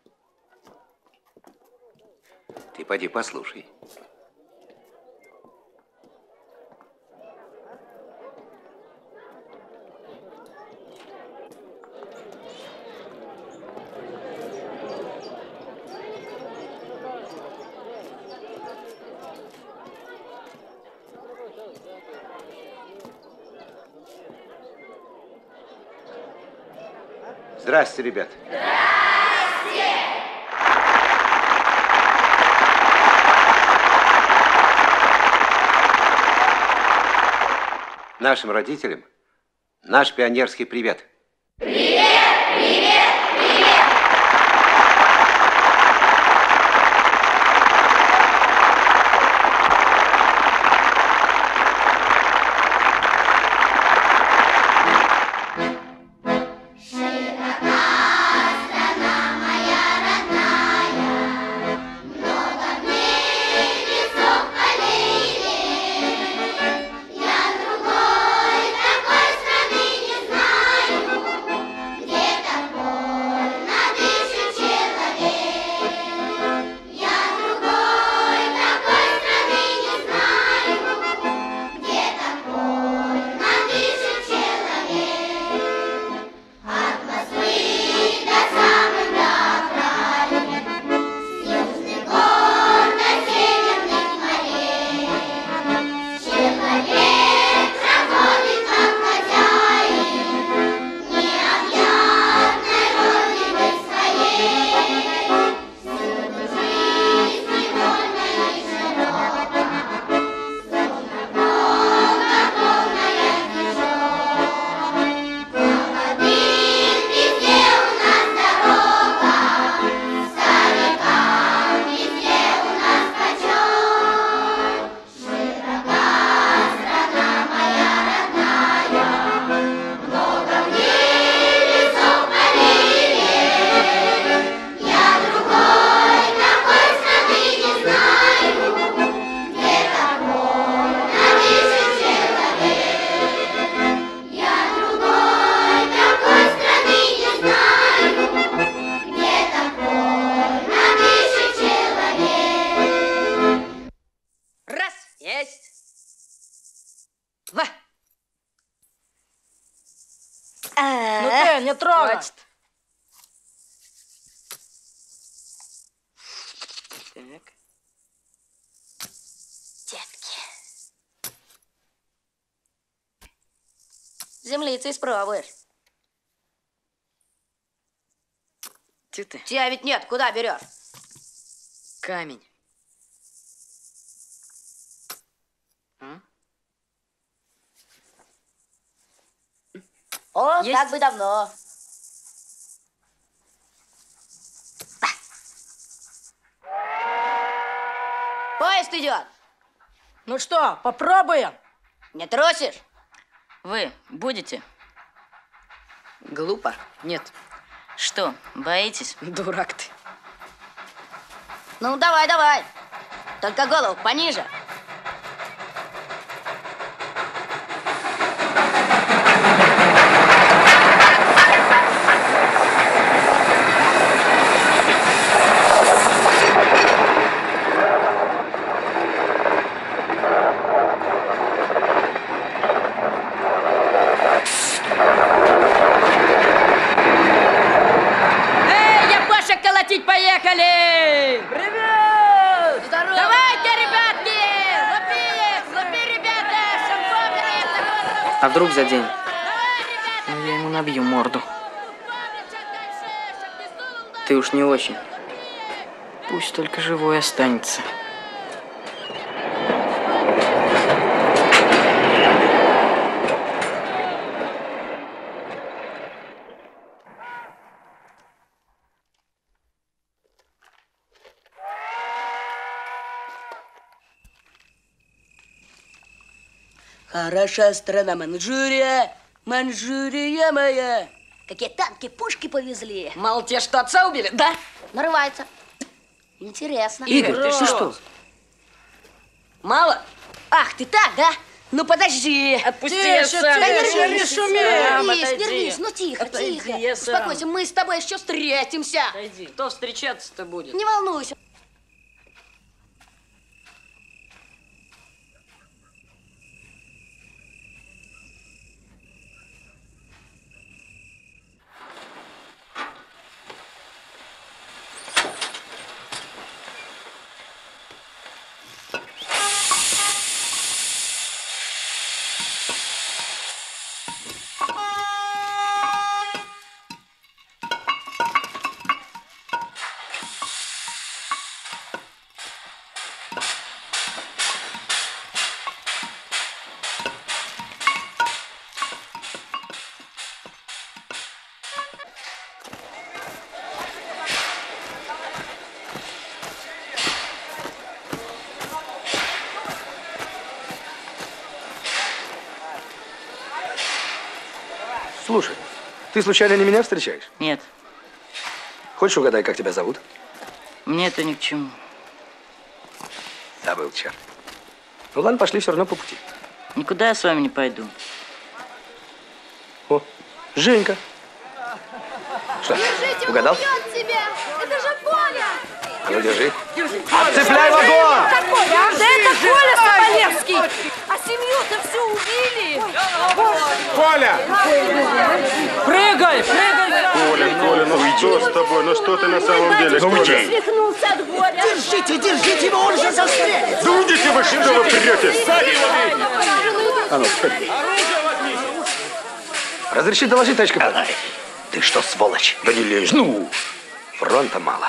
Speaker 2: Ты поди послушай. Здрасте, ребят. Нашим родителям наш пионерский привет.
Speaker 15: Привет! Привет! Привет!
Speaker 6: Много в ней весов полей.
Speaker 5: не трогай. Хватит. Так.
Speaker 15: Детки. Землицы испробуешь.
Speaker 5: Ты.
Speaker 15: Тебя ведь нет, куда берешь?
Speaker 5: Камень.
Speaker 15: О,
Speaker 5: Есть?
Speaker 15: так бы давно. Поезд идет.
Speaker 5: Ну что, попробуем?
Speaker 15: Не трусишь?
Speaker 7: Вы будете?
Speaker 5: Глупо. Нет.
Speaker 7: Что, боитесь?
Speaker 5: Дурак ты.
Speaker 15: Ну, давай, давай. Только голову пониже.
Speaker 5: Поехали!
Speaker 15: Привет!
Speaker 5: Здорово!
Speaker 15: Давайте, ребятки! Лупи, ребята! Шампомеры!
Speaker 5: А вдруг заденет? Ну, я ему набью морду. Ты уж не очень. Пусть только живой останется.
Speaker 15: Хороша страна Манчжурия, Манчжурия моя. Какие танки, пушки повезли.
Speaker 5: Мало тебе, что отца убили, да?
Speaker 15: Нарывается. Интересно.
Speaker 5: Игорь, ты что?
Speaker 15: Мало? Ах, ты так, да? Ну подожди.
Speaker 5: Отпусти,
Speaker 15: Тише,
Speaker 5: сам.
Speaker 15: да
Speaker 5: Не шуми.
Speaker 15: не нервись, ну тихо,
Speaker 5: Отойди,
Speaker 15: тихо.
Speaker 5: я сам.
Speaker 15: Успокойся, мы с тобой еще встретимся.
Speaker 5: Отойди. Кто встречаться-то будет?
Speaker 15: Не волнуйся.
Speaker 2: Слушай, ты случайно не меня встречаешь?
Speaker 7: Нет.
Speaker 2: Хочешь угадай, как тебя зовут?
Speaker 7: Мне это ни к чему.
Speaker 2: Забыл, черт. Ну ладно, пошли все равно по пути.
Speaker 7: Никуда я с вами не пойду.
Speaker 2: О, Женька. Что, угадал?
Speaker 15: Тебя. Это же Коля.
Speaker 2: А ну, держи. Отцепляй вагон!
Speaker 15: Какой? Да это Коля Соболевский. А семью-то всю убили.
Speaker 21: Коля!
Speaker 5: Прыгай, прыгай!
Speaker 21: Коля, ну что с тобой? Ну что ты на самом деле, Коля?
Speaker 15: Свихнулся от горя.
Speaker 19: Держите его, он же застрелит!
Speaker 21: Да уйдите вы, что вы придете?
Speaker 2: А ну, сходи. Разреши доложить, товарищ капитан? Ты что, сволочь? Да не лезь, ну! Фронта мало.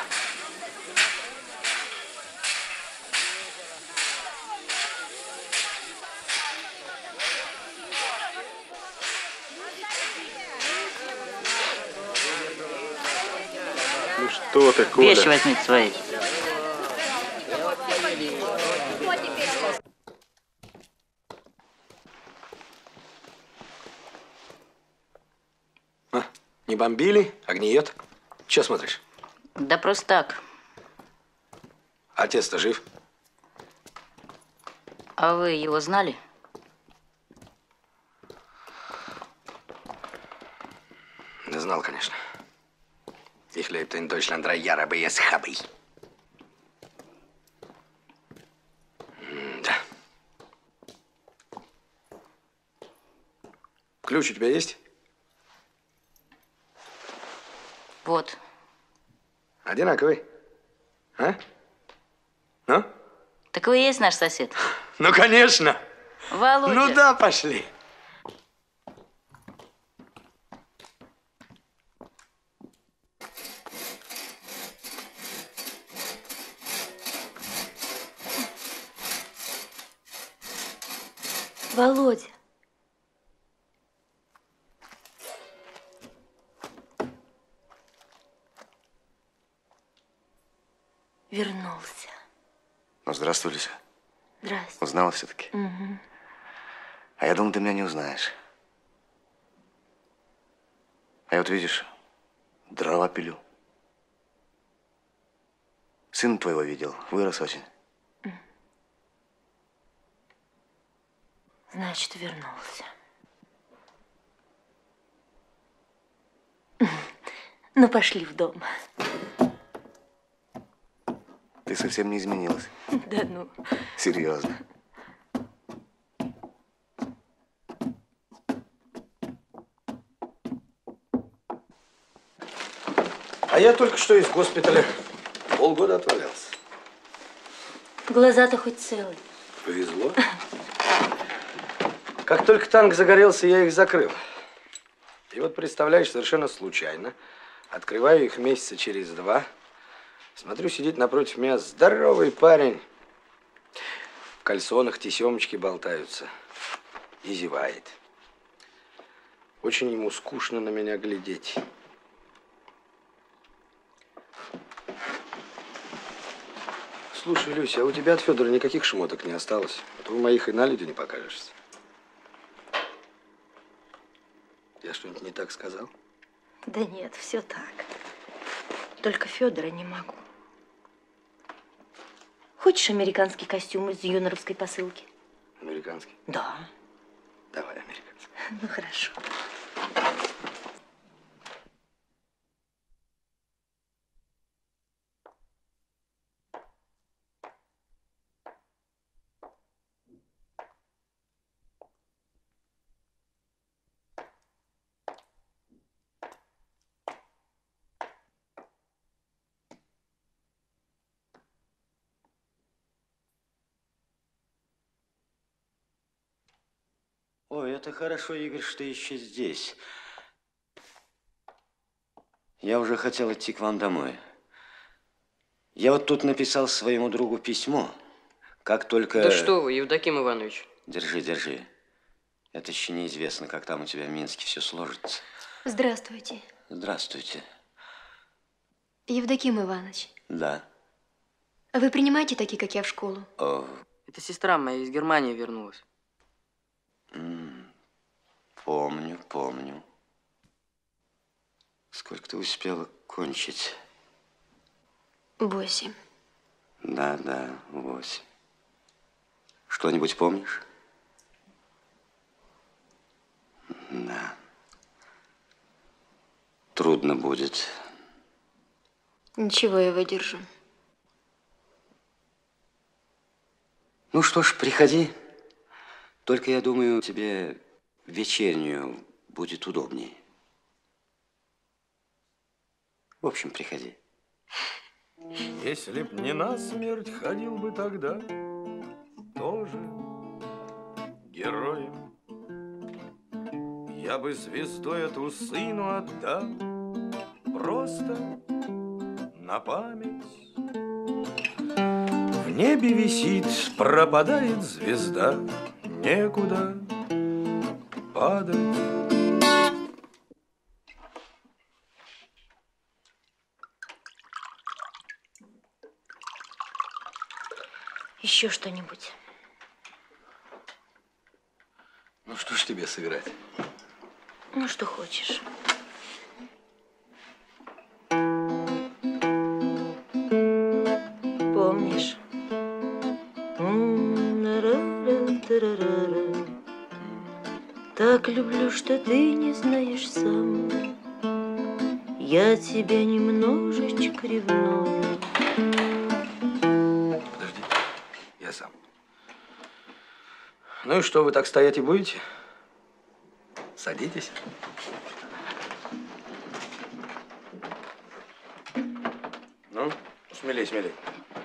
Speaker 21: Ну что ты, Коля?
Speaker 7: Вещи возьмите свои.
Speaker 2: А, не бомбили? Огниет? Че смотришь?
Speaker 7: Да просто так.
Speaker 2: Отец-то жив?
Speaker 7: А вы его знали?
Speaker 2: Да знал, конечно. Ich lebte in Deutschland 3 Jahre, aber jetzt habe ich. Да. Ключ у тебя есть?
Speaker 5: вот.
Speaker 12: Одинаковый. А? Ну?
Speaker 5: Так вы и есть наш сосед?
Speaker 12: Ну, конечно.
Speaker 5: Володя.
Speaker 12: Ну да, пошли.
Speaker 4: Володя. Вернулся.
Speaker 2: Ну, здравствуй, Люся.
Speaker 4: Здравствуй.
Speaker 2: Узнала все-таки?
Speaker 4: Угу.
Speaker 2: А я думал, ты меня не узнаешь. А я вот видишь, дрова пилю. Сына твоего видел, вырос очень.
Speaker 4: Значит, вернулся. Ну, пошли в дом.
Speaker 2: Ты совсем не изменилась.
Speaker 4: Да ну.
Speaker 2: Серьезно.
Speaker 12: А я только что из госпиталя. Полгода отвалялся.
Speaker 4: Глаза-то хоть целые.
Speaker 12: Повезло. Как только танк загорелся, я их закрыл. И вот, представляешь, совершенно случайно открываю их месяца через 2. Смотрю, сидит напротив меня здоровый парень. В кальсонах тесемочки болтаются. И зевает. Очень ему скучно на меня глядеть. Слушай, Люся, а у тебя от Федора никаких шмоток не осталось? А то у моих и на люди не покажешься. Я что-нибудь не так сказал?
Speaker 4: Да нет, все так. Только Федора не могу. Хочешь американский костюм из юноровской посылки?
Speaker 12: Американский?
Speaker 4: Да.
Speaker 12: Давай американский.
Speaker 4: Ну, хорошо.
Speaker 22: Ой, это хорошо, Игорь, что ты еще здесь. Я уже хотел идти к вам домой. Я вот тут написал своему другу письмо. Как только...
Speaker 5: Да что вы, Евдоким Иванович.
Speaker 22: Держи, держи. Это еще неизвестно, как там у тебя в Минске все сложится.
Speaker 4: Здравствуйте.
Speaker 22: Здравствуйте.
Speaker 4: Евдоким Иванович.
Speaker 22: Да.
Speaker 4: А вы принимаете такие, как я, в школу?
Speaker 22: О.
Speaker 5: Это сестра моя из Германии вернулась.
Speaker 22: Помню, помню. Сколько ты успела кончить?
Speaker 4: 8.
Speaker 22: Да, 8. Что-нибудь помнишь? Да. Трудно будет.
Speaker 4: Ничего, я выдержу.
Speaker 22: Ну что ж, приходи. Только, я думаю, тебе вечернюю будет удобнее. В общем, приходи.
Speaker 8: Если б не насмерть, ходил бы тогда тоже героем. Я бы звезду эту сыну отдал просто на память. В небе висит, пропадает звезда, некуда падать.
Speaker 4: Еще что-нибудь.
Speaker 12: Ну что ж тебе сыграть?
Speaker 4: Ну, что хочешь. Помнишь? Так люблю, что ты не знаешь сам. Я тебя немножечко ревную.
Speaker 12: Подожди, я сам. Ну и что, вы так стоять и будете? Садитесь. Смелей, смелей.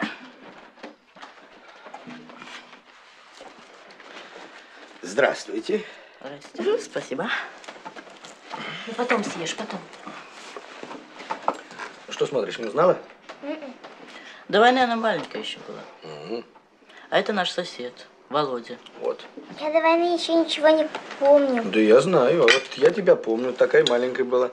Speaker 12: Здравствуйте.
Speaker 13: Здрасте. Спасибо.
Speaker 18: Ну, потом съешь, потом.
Speaker 12: Что смотришь, не узнала?
Speaker 13: Да война она маленькая еще была.
Speaker 12: Угу.
Speaker 13: А это наш сосед, Володя.
Speaker 12: Вот.
Speaker 6: Я до войны еще ничего не помню.
Speaker 12: Да я знаю, а вот я тебя помню, такая маленькая была.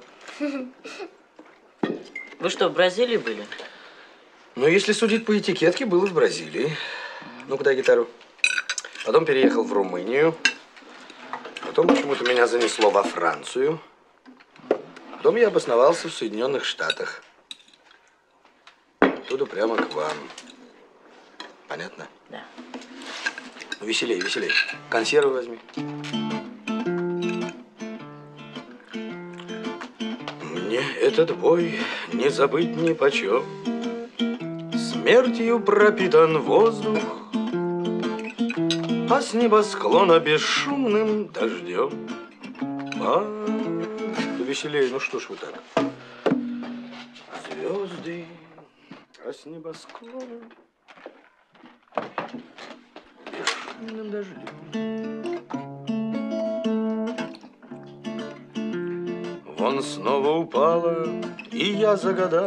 Speaker 13: Вы что, в Бразилии были?
Speaker 12: Ну, если судить по этикетке, был в Бразилии. Ну-ка, дай гитару. Потом переехал в Румынию. Потом почему-то меня занесло во Францию. Потом я обосновался в Соединенных Штатах. Оттуда прямо к вам. Понятно?
Speaker 13: Да.
Speaker 12: Ну, веселей, веселей. Консервы возьми. Мне этот бой не забыть ни почем. Смертью пропитан воздух, а с небосклона бесшумным дождем. Да веселее, ну что ж вы так? Звезды, а с небосклона бесшумным дождем. Вон снова упала, и я загадал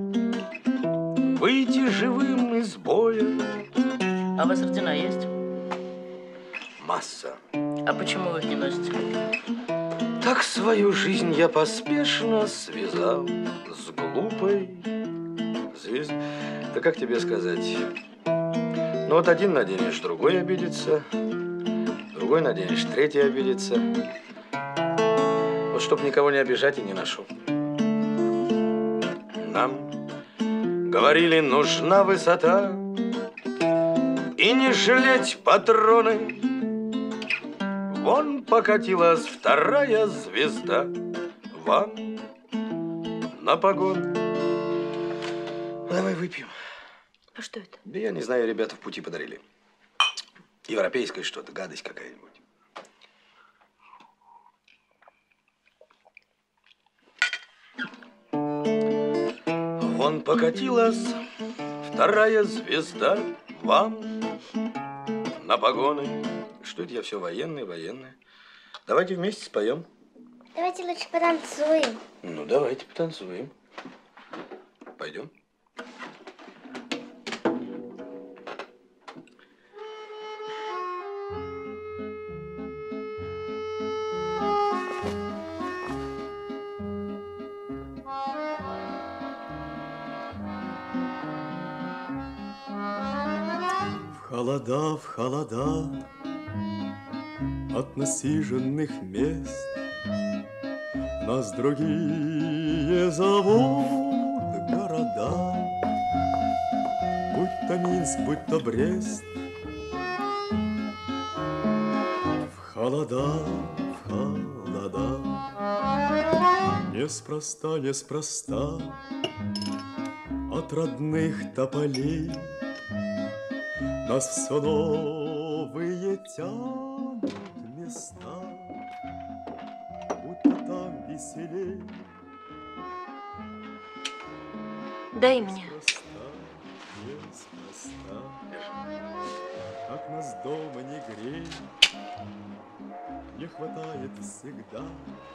Speaker 12: выйти живым из боя.
Speaker 13: А у вас ордена есть?
Speaker 12: Масса.
Speaker 13: А почему вы их не носите?
Speaker 12: Так свою жизнь я поспешно связал с глупой звездой. Да как тебе сказать? Ну вот один наденешь, другой обидится. Другой наденешь, третий обидится. Вот чтоб никого не обижать и не ношу. Нам говорили, нужна высота и не жалеть патроны. Вон покатилась вторая звезда вам на погон. Давай выпьем.
Speaker 18: А что это?
Speaker 12: Да я не знаю, ребята в пути подарили. Европейское что-то, гадость какая-нибудь. Вон покатилась вторая звезда вам на погоны. Что это я все военное, военное? Давайте вместе споем.
Speaker 6: Давайте лучше потанцуем.
Speaker 12: Ну, давайте потанцуем. Пойдем.
Speaker 8: В холода от насиженных мест нас другие зовут города. Будь то Минск, будь то Брест. В холода, неспроста, неспроста от родных тополей нас все новые тянут места, будто там веселей.
Speaker 18: Дай мне.
Speaker 8: Неспроста, как нас дома не греет, не хватает всегда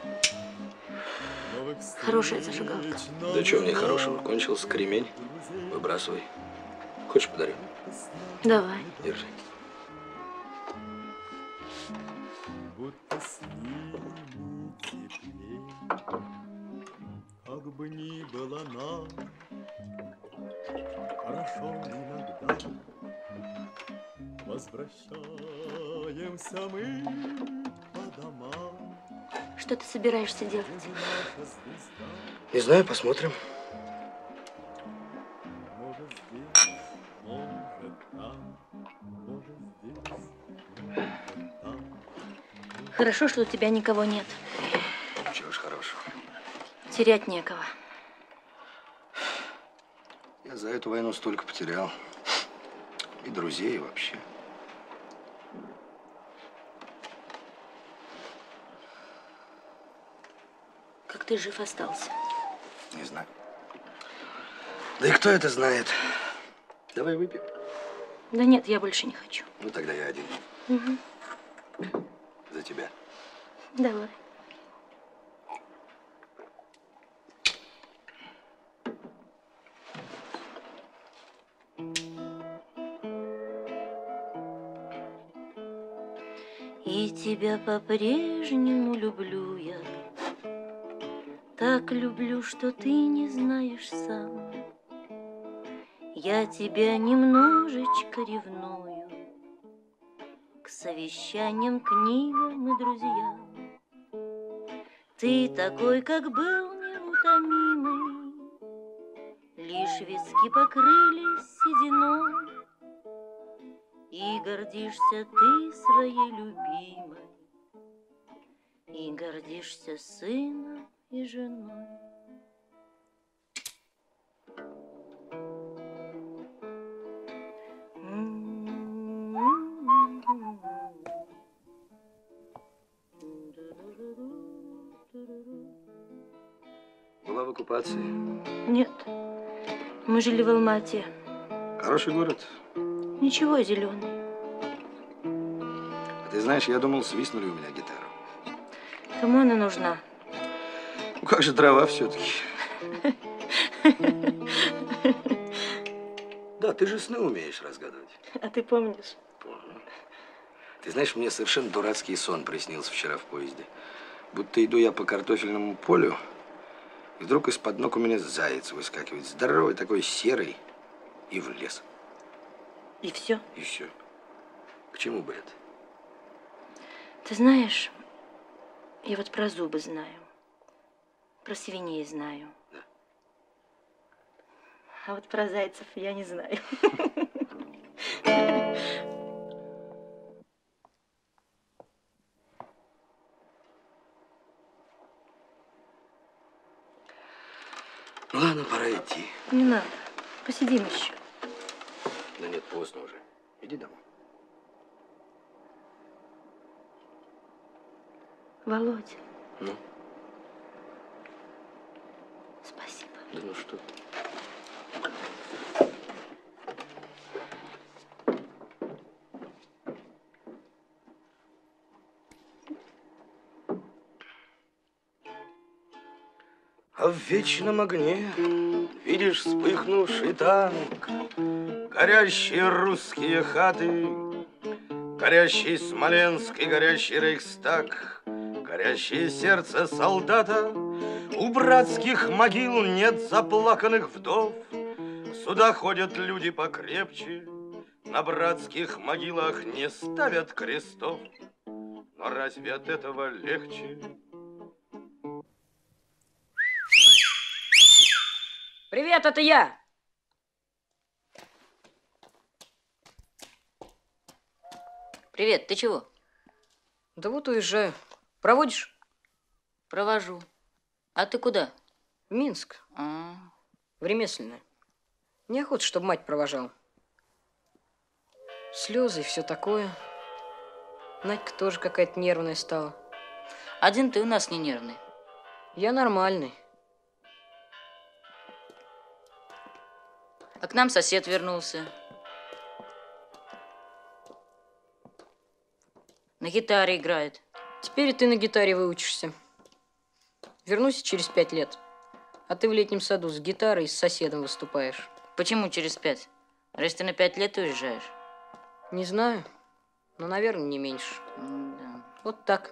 Speaker 8: новых встреч.
Speaker 18: Хорошая зажигалка.
Speaker 12: Да что в ней хорошего? Кончился кремень. Выбрасывай. Хочешь, подарю?
Speaker 18: Давай.
Speaker 12: Держи.
Speaker 8: Будто с ними теплей, как бы ни было нам хорошо иногда, возвращаемся мы по домам.
Speaker 18: Что ты собираешься делать?
Speaker 12: Не знаю, посмотрим.
Speaker 18: Хорошо, что у тебя никого нет.
Speaker 12: Чего ж хорошего.
Speaker 18: Терять некого.
Speaker 12: Я за эту войну столько потерял. И друзей, и вообще.
Speaker 18: Как ты жив остался?
Speaker 12: Не знаю. Да и кто это знает? Давай выпьем.
Speaker 17: Да нет, я больше не хочу.
Speaker 12: Ну, тогда я один.
Speaker 17: Угу.
Speaker 12: За тебя.
Speaker 17: Давай.
Speaker 4: И тебя по-прежнему люблю я. Так люблю, что ты не знаешь сам. Я тебя немножечко ревную к совещаниям, книгам и друзьям. Ты такой, как был, неутомимый, лишь виски покрылись сединой, и гордишься ты своей любимой, и гордишься сыном и женой.
Speaker 12: Была в оккупации?
Speaker 17: Нет, мы жили в Алмате.
Speaker 12: Хороший город.
Speaker 17: Ничего, зеленый.
Speaker 12: А ты знаешь, я думал, свистнули у меня гитару.
Speaker 17: Кому она нужна?
Speaker 12: Ну как же дрова все-таки. Да, ты же сны умеешь разгадывать.
Speaker 17: А ты помнишь?
Speaker 12: Помню. Ты знаешь, мне совершенно дурацкий сон приснился вчера в поезде. Будто иду я по картофельному полю, и вдруг из-под ног у меня заяц выскакивает. Здоровый такой, серый, и в лес.
Speaker 17: И все?
Speaker 12: И все. К чему бы это?
Speaker 17: Ты знаешь, я вот про зубы знаю, про свиней знаю.
Speaker 12: Да.
Speaker 17: А вот про зайцев я не знаю.
Speaker 12: Ну ладно, пора идти.
Speaker 17: Не надо. Посидим еще.
Speaker 12: Да нет, поздно уже. Иди домой.
Speaker 17: Володя.
Speaker 12: Ну?
Speaker 17: Спасибо.
Speaker 12: Да ну что ты. А в вечном огне видишь вспыхнувший танк, горящие русские хаты, горящий Смоленск и горящий Рейхстаг, горящее сердце солдата. У братских могил нет заплаканных вдов, сюда ходят люди покрепче, на братских могилах не ставят крестов. Но разве от этого легче?
Speaker 5: Привет, это я.
Speaker 7: Привет, ты чего?
Speaker 5: Да вот уезжаю. Проводишь?
Speaker 7: Провожу. А ты куда?
Speaker 5: В Минск. В ремесленное. Неохота, чтобы мать провожала. Слезы и все такое. Надька тоже какая-то нервная стала.
Speaker 7: Один ты у нас не нервный.
Speaker 5: Я нормальный.
Speaker 7: А к нам сосед вернулся. На гитаре играет.
Speaker 5: Теперь и ты на гитаре выучишься. Вернусь через 5 лет. А ты в летнем саду с гитарой и с соседом выступаешь.
Speaker 7: Почему через 5? Раз ты на 5 лет уезжаешь?
Speaker 5: Не знаю. Но, наверное, не меньше.
Speaker 7: Да.
Speaker 5: Вот так.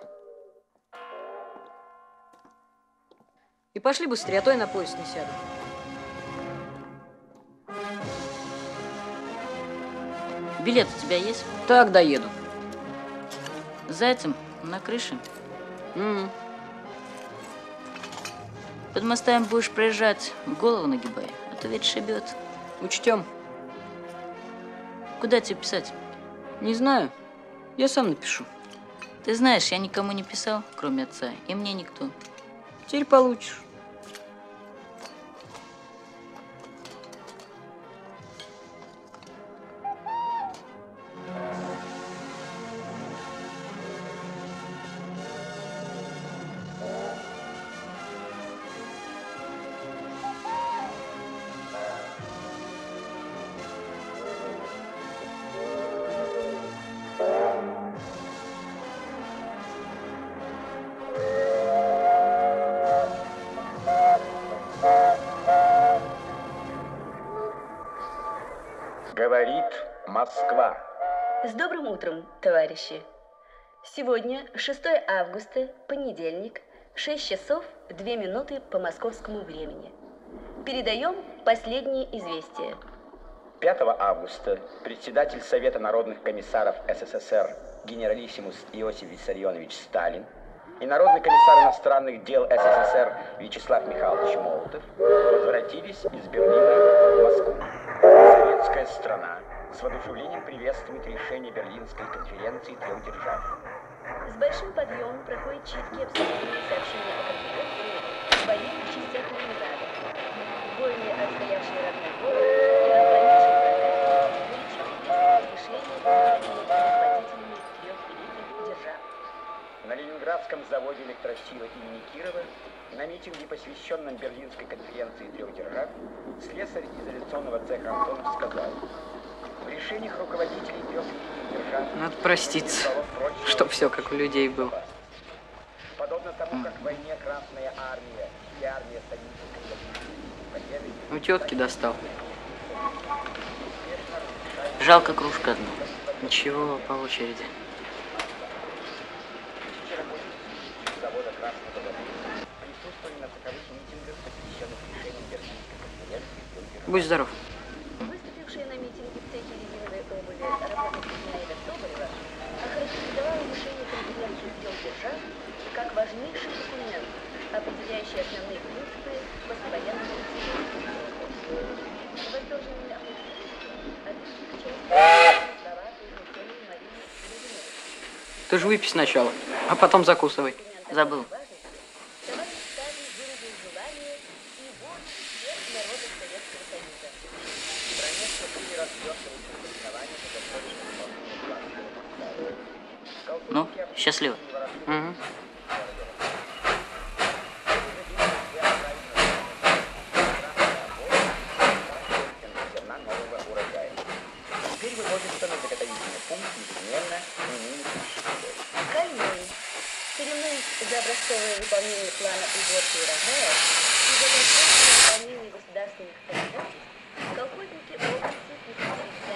Speaker 5: И пошли быстрее, а то я на поезд не сяду.
Speaker 7: Билет у тебя есть?
Speaker 5: Так, доеду.
Speaker 7: С зайцем на крыше? Под мостами будешь проезжать, голову нагибай, а то ведь шибет.
Speaker 5: Учтем.
Speaker 7: Куда тебе писать?
Speaker 5: Не знаю. Я сам напишу.
Speaker 7: Ты знаешь, я никому не писал, кроме отца, и мне никто.
Speaker 5: Теперь получишь.
Speaker 12: Говорит Москва.
Speaker 14: С добрым утром, товарищи. Сегодня 6 августа, понедельник, 6 часов 2 минуты по московскому времени. Передаем последние известия.
Speaker 12: 5 августа председатель Совета народных комиссаров СССР генералиссимус Иосиф Виссарионович Сталин и народный комиссар иностранных дел СССР Вячеслав Михайлович Молотов возвратились из Берлина в Москву. Советская страна с воодушевлением приветствует решение Берлинской конференции 3 держав.
Speaker 14: С большим подъемом проходит читки обсуждения сообщения о конференции в военных частях Ленинграда. Воины, отстоявшие родной город и отклонившие врага, решение предпочтительными 3 великих держав.
Speaker 12: На Ленинградском заводе электросилы имени Кирова на митинге, посвященном Берлинской конференции 3 держав, слесарь изоляционного цеха Антонов сказал: в решениях руководителей 3 великих держав
Speaker 5: надо проститься, чтоб все как у людей было.
Speaker 12: Подобно тому, как в войне Красная Армия и армия союзников
Speaker 5: У тетки достал.
Speaker 13: Жалко кружка одна.
Speaker 5: Ничего, по очереди.
Speaker 12: завода Красного Завода присутствовали на таковых митингах, посвященных решениям Берлинской конференции 3 держав.
Speaker 5: Будь здоров.
Speaker 14: Выступившие на митинге в цехе резиновой обуви работники Зинаида Соболева охарактеризовала решение конференции 3 держав как важнейший документ, определяющий основные принципы послевоенного института. Восторженными
Speaker 5: Ты же выпей сначала, а потом закусывай.
Speaker 13: Забыл. Ну, счастливо.
Speaker 5: Угу.
Speaker 12: Теперь выводится на заготовительный пункт ежедневно не менее 1000
Speaker 14: Кальмин, соревнуясь за образцовое выполнение плана уборки урожая и за достойное выполнение государственных обязательств, колхозники области присутствуют в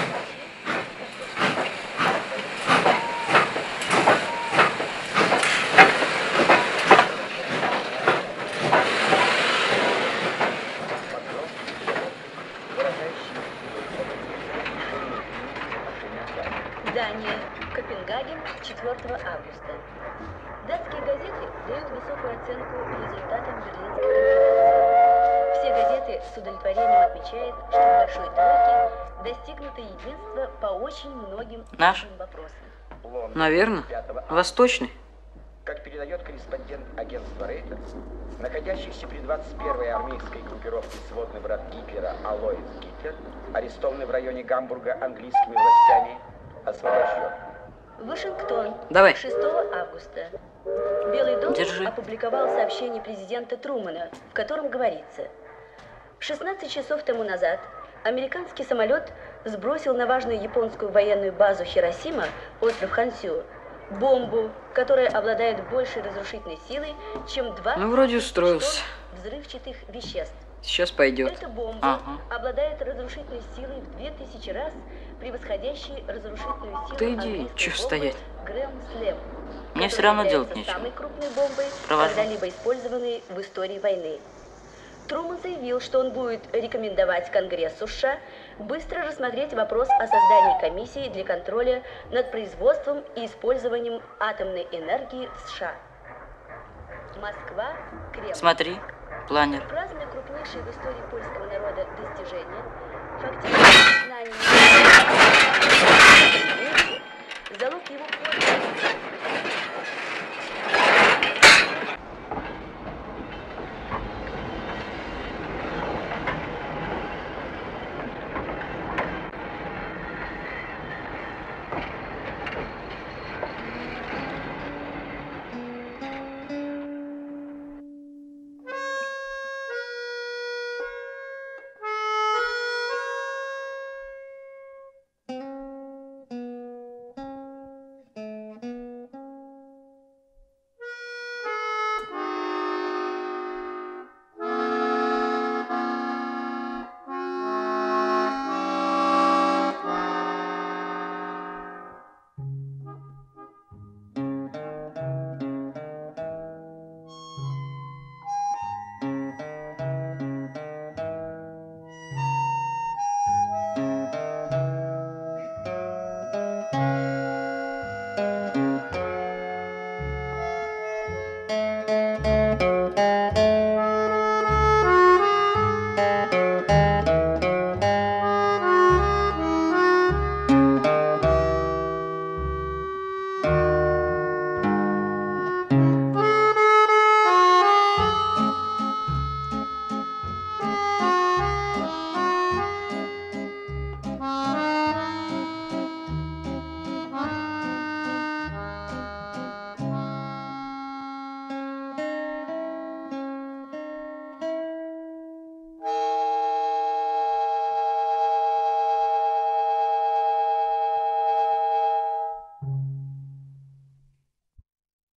Speaker 14: Дания, Копенгаген, 4 августа. Датские газеты дают высокую оценку результатам Берлинской конференции. Все газеты с удовлетворением отмечают, что в Большой Тройке достигнуто единство по очень многим
Speaker 5: Наш?
Speaker 14: вопросам.
Speaker 5: Наверное. Восточный.
Speaker 12: Как передает корреспондент агентства Рейтер, находящийся при 21-й армейской группировке сводный брат Гитлера Алоис Гитлер, арестованный в районе Гамбурга английскими властями, освобожден.
Speaker 14: Вашингтон,
Speaker 5: Давай.
Speaker 14: 6 августа. Белый дом
Speaker 5: Держи.
Speaker 14: опубликовал сообщение президента Трумэна, в котором говорится: 16 часов тому назад американский самолет сбросил на важную японскую военную базу Хиросима, остров Хансю, бомбу, которая обладает большей разрушительной силой, чем 20
Speaker 5: Ну, вроде устроился.
Speaker 14: взрывчатых веществ.
Speaker 5: Сейчас пойдет.
Speaker 14: Эта бомба
Speaker 5: Ага.
Speaker 14: обладает разрушительной силой в 2000 раз, превосходящей разрушительную силу
Speaker 5: Да иди,
Speaker 14: английской
Speaker 5: чё
Speaker 14: бомбы
Speaker 5: стоять?
Speaker 14: Грэм-Слэм,
Speaker 13: Мне все
Speaker 14: которая
Speaker 13: равно делать
Speaker 14: является
Speaker 13: нечего.
Speaker 14: самой крупной бомбой,
Speaker 13: Провожу.
Speaker 14: когда-либо использованной в истории войны. Трумэн заявил, что он будет рекомендовать Конгрессу США быстро рассмотреть вопрос о создании комиссии для контроля над производством и использованием атомной энергии в США. Москва, Кремль.
Speaker 13: Смотри, планер.
Speaker 14: Празднуя крупнейшие в истории польского народа достижения, фактически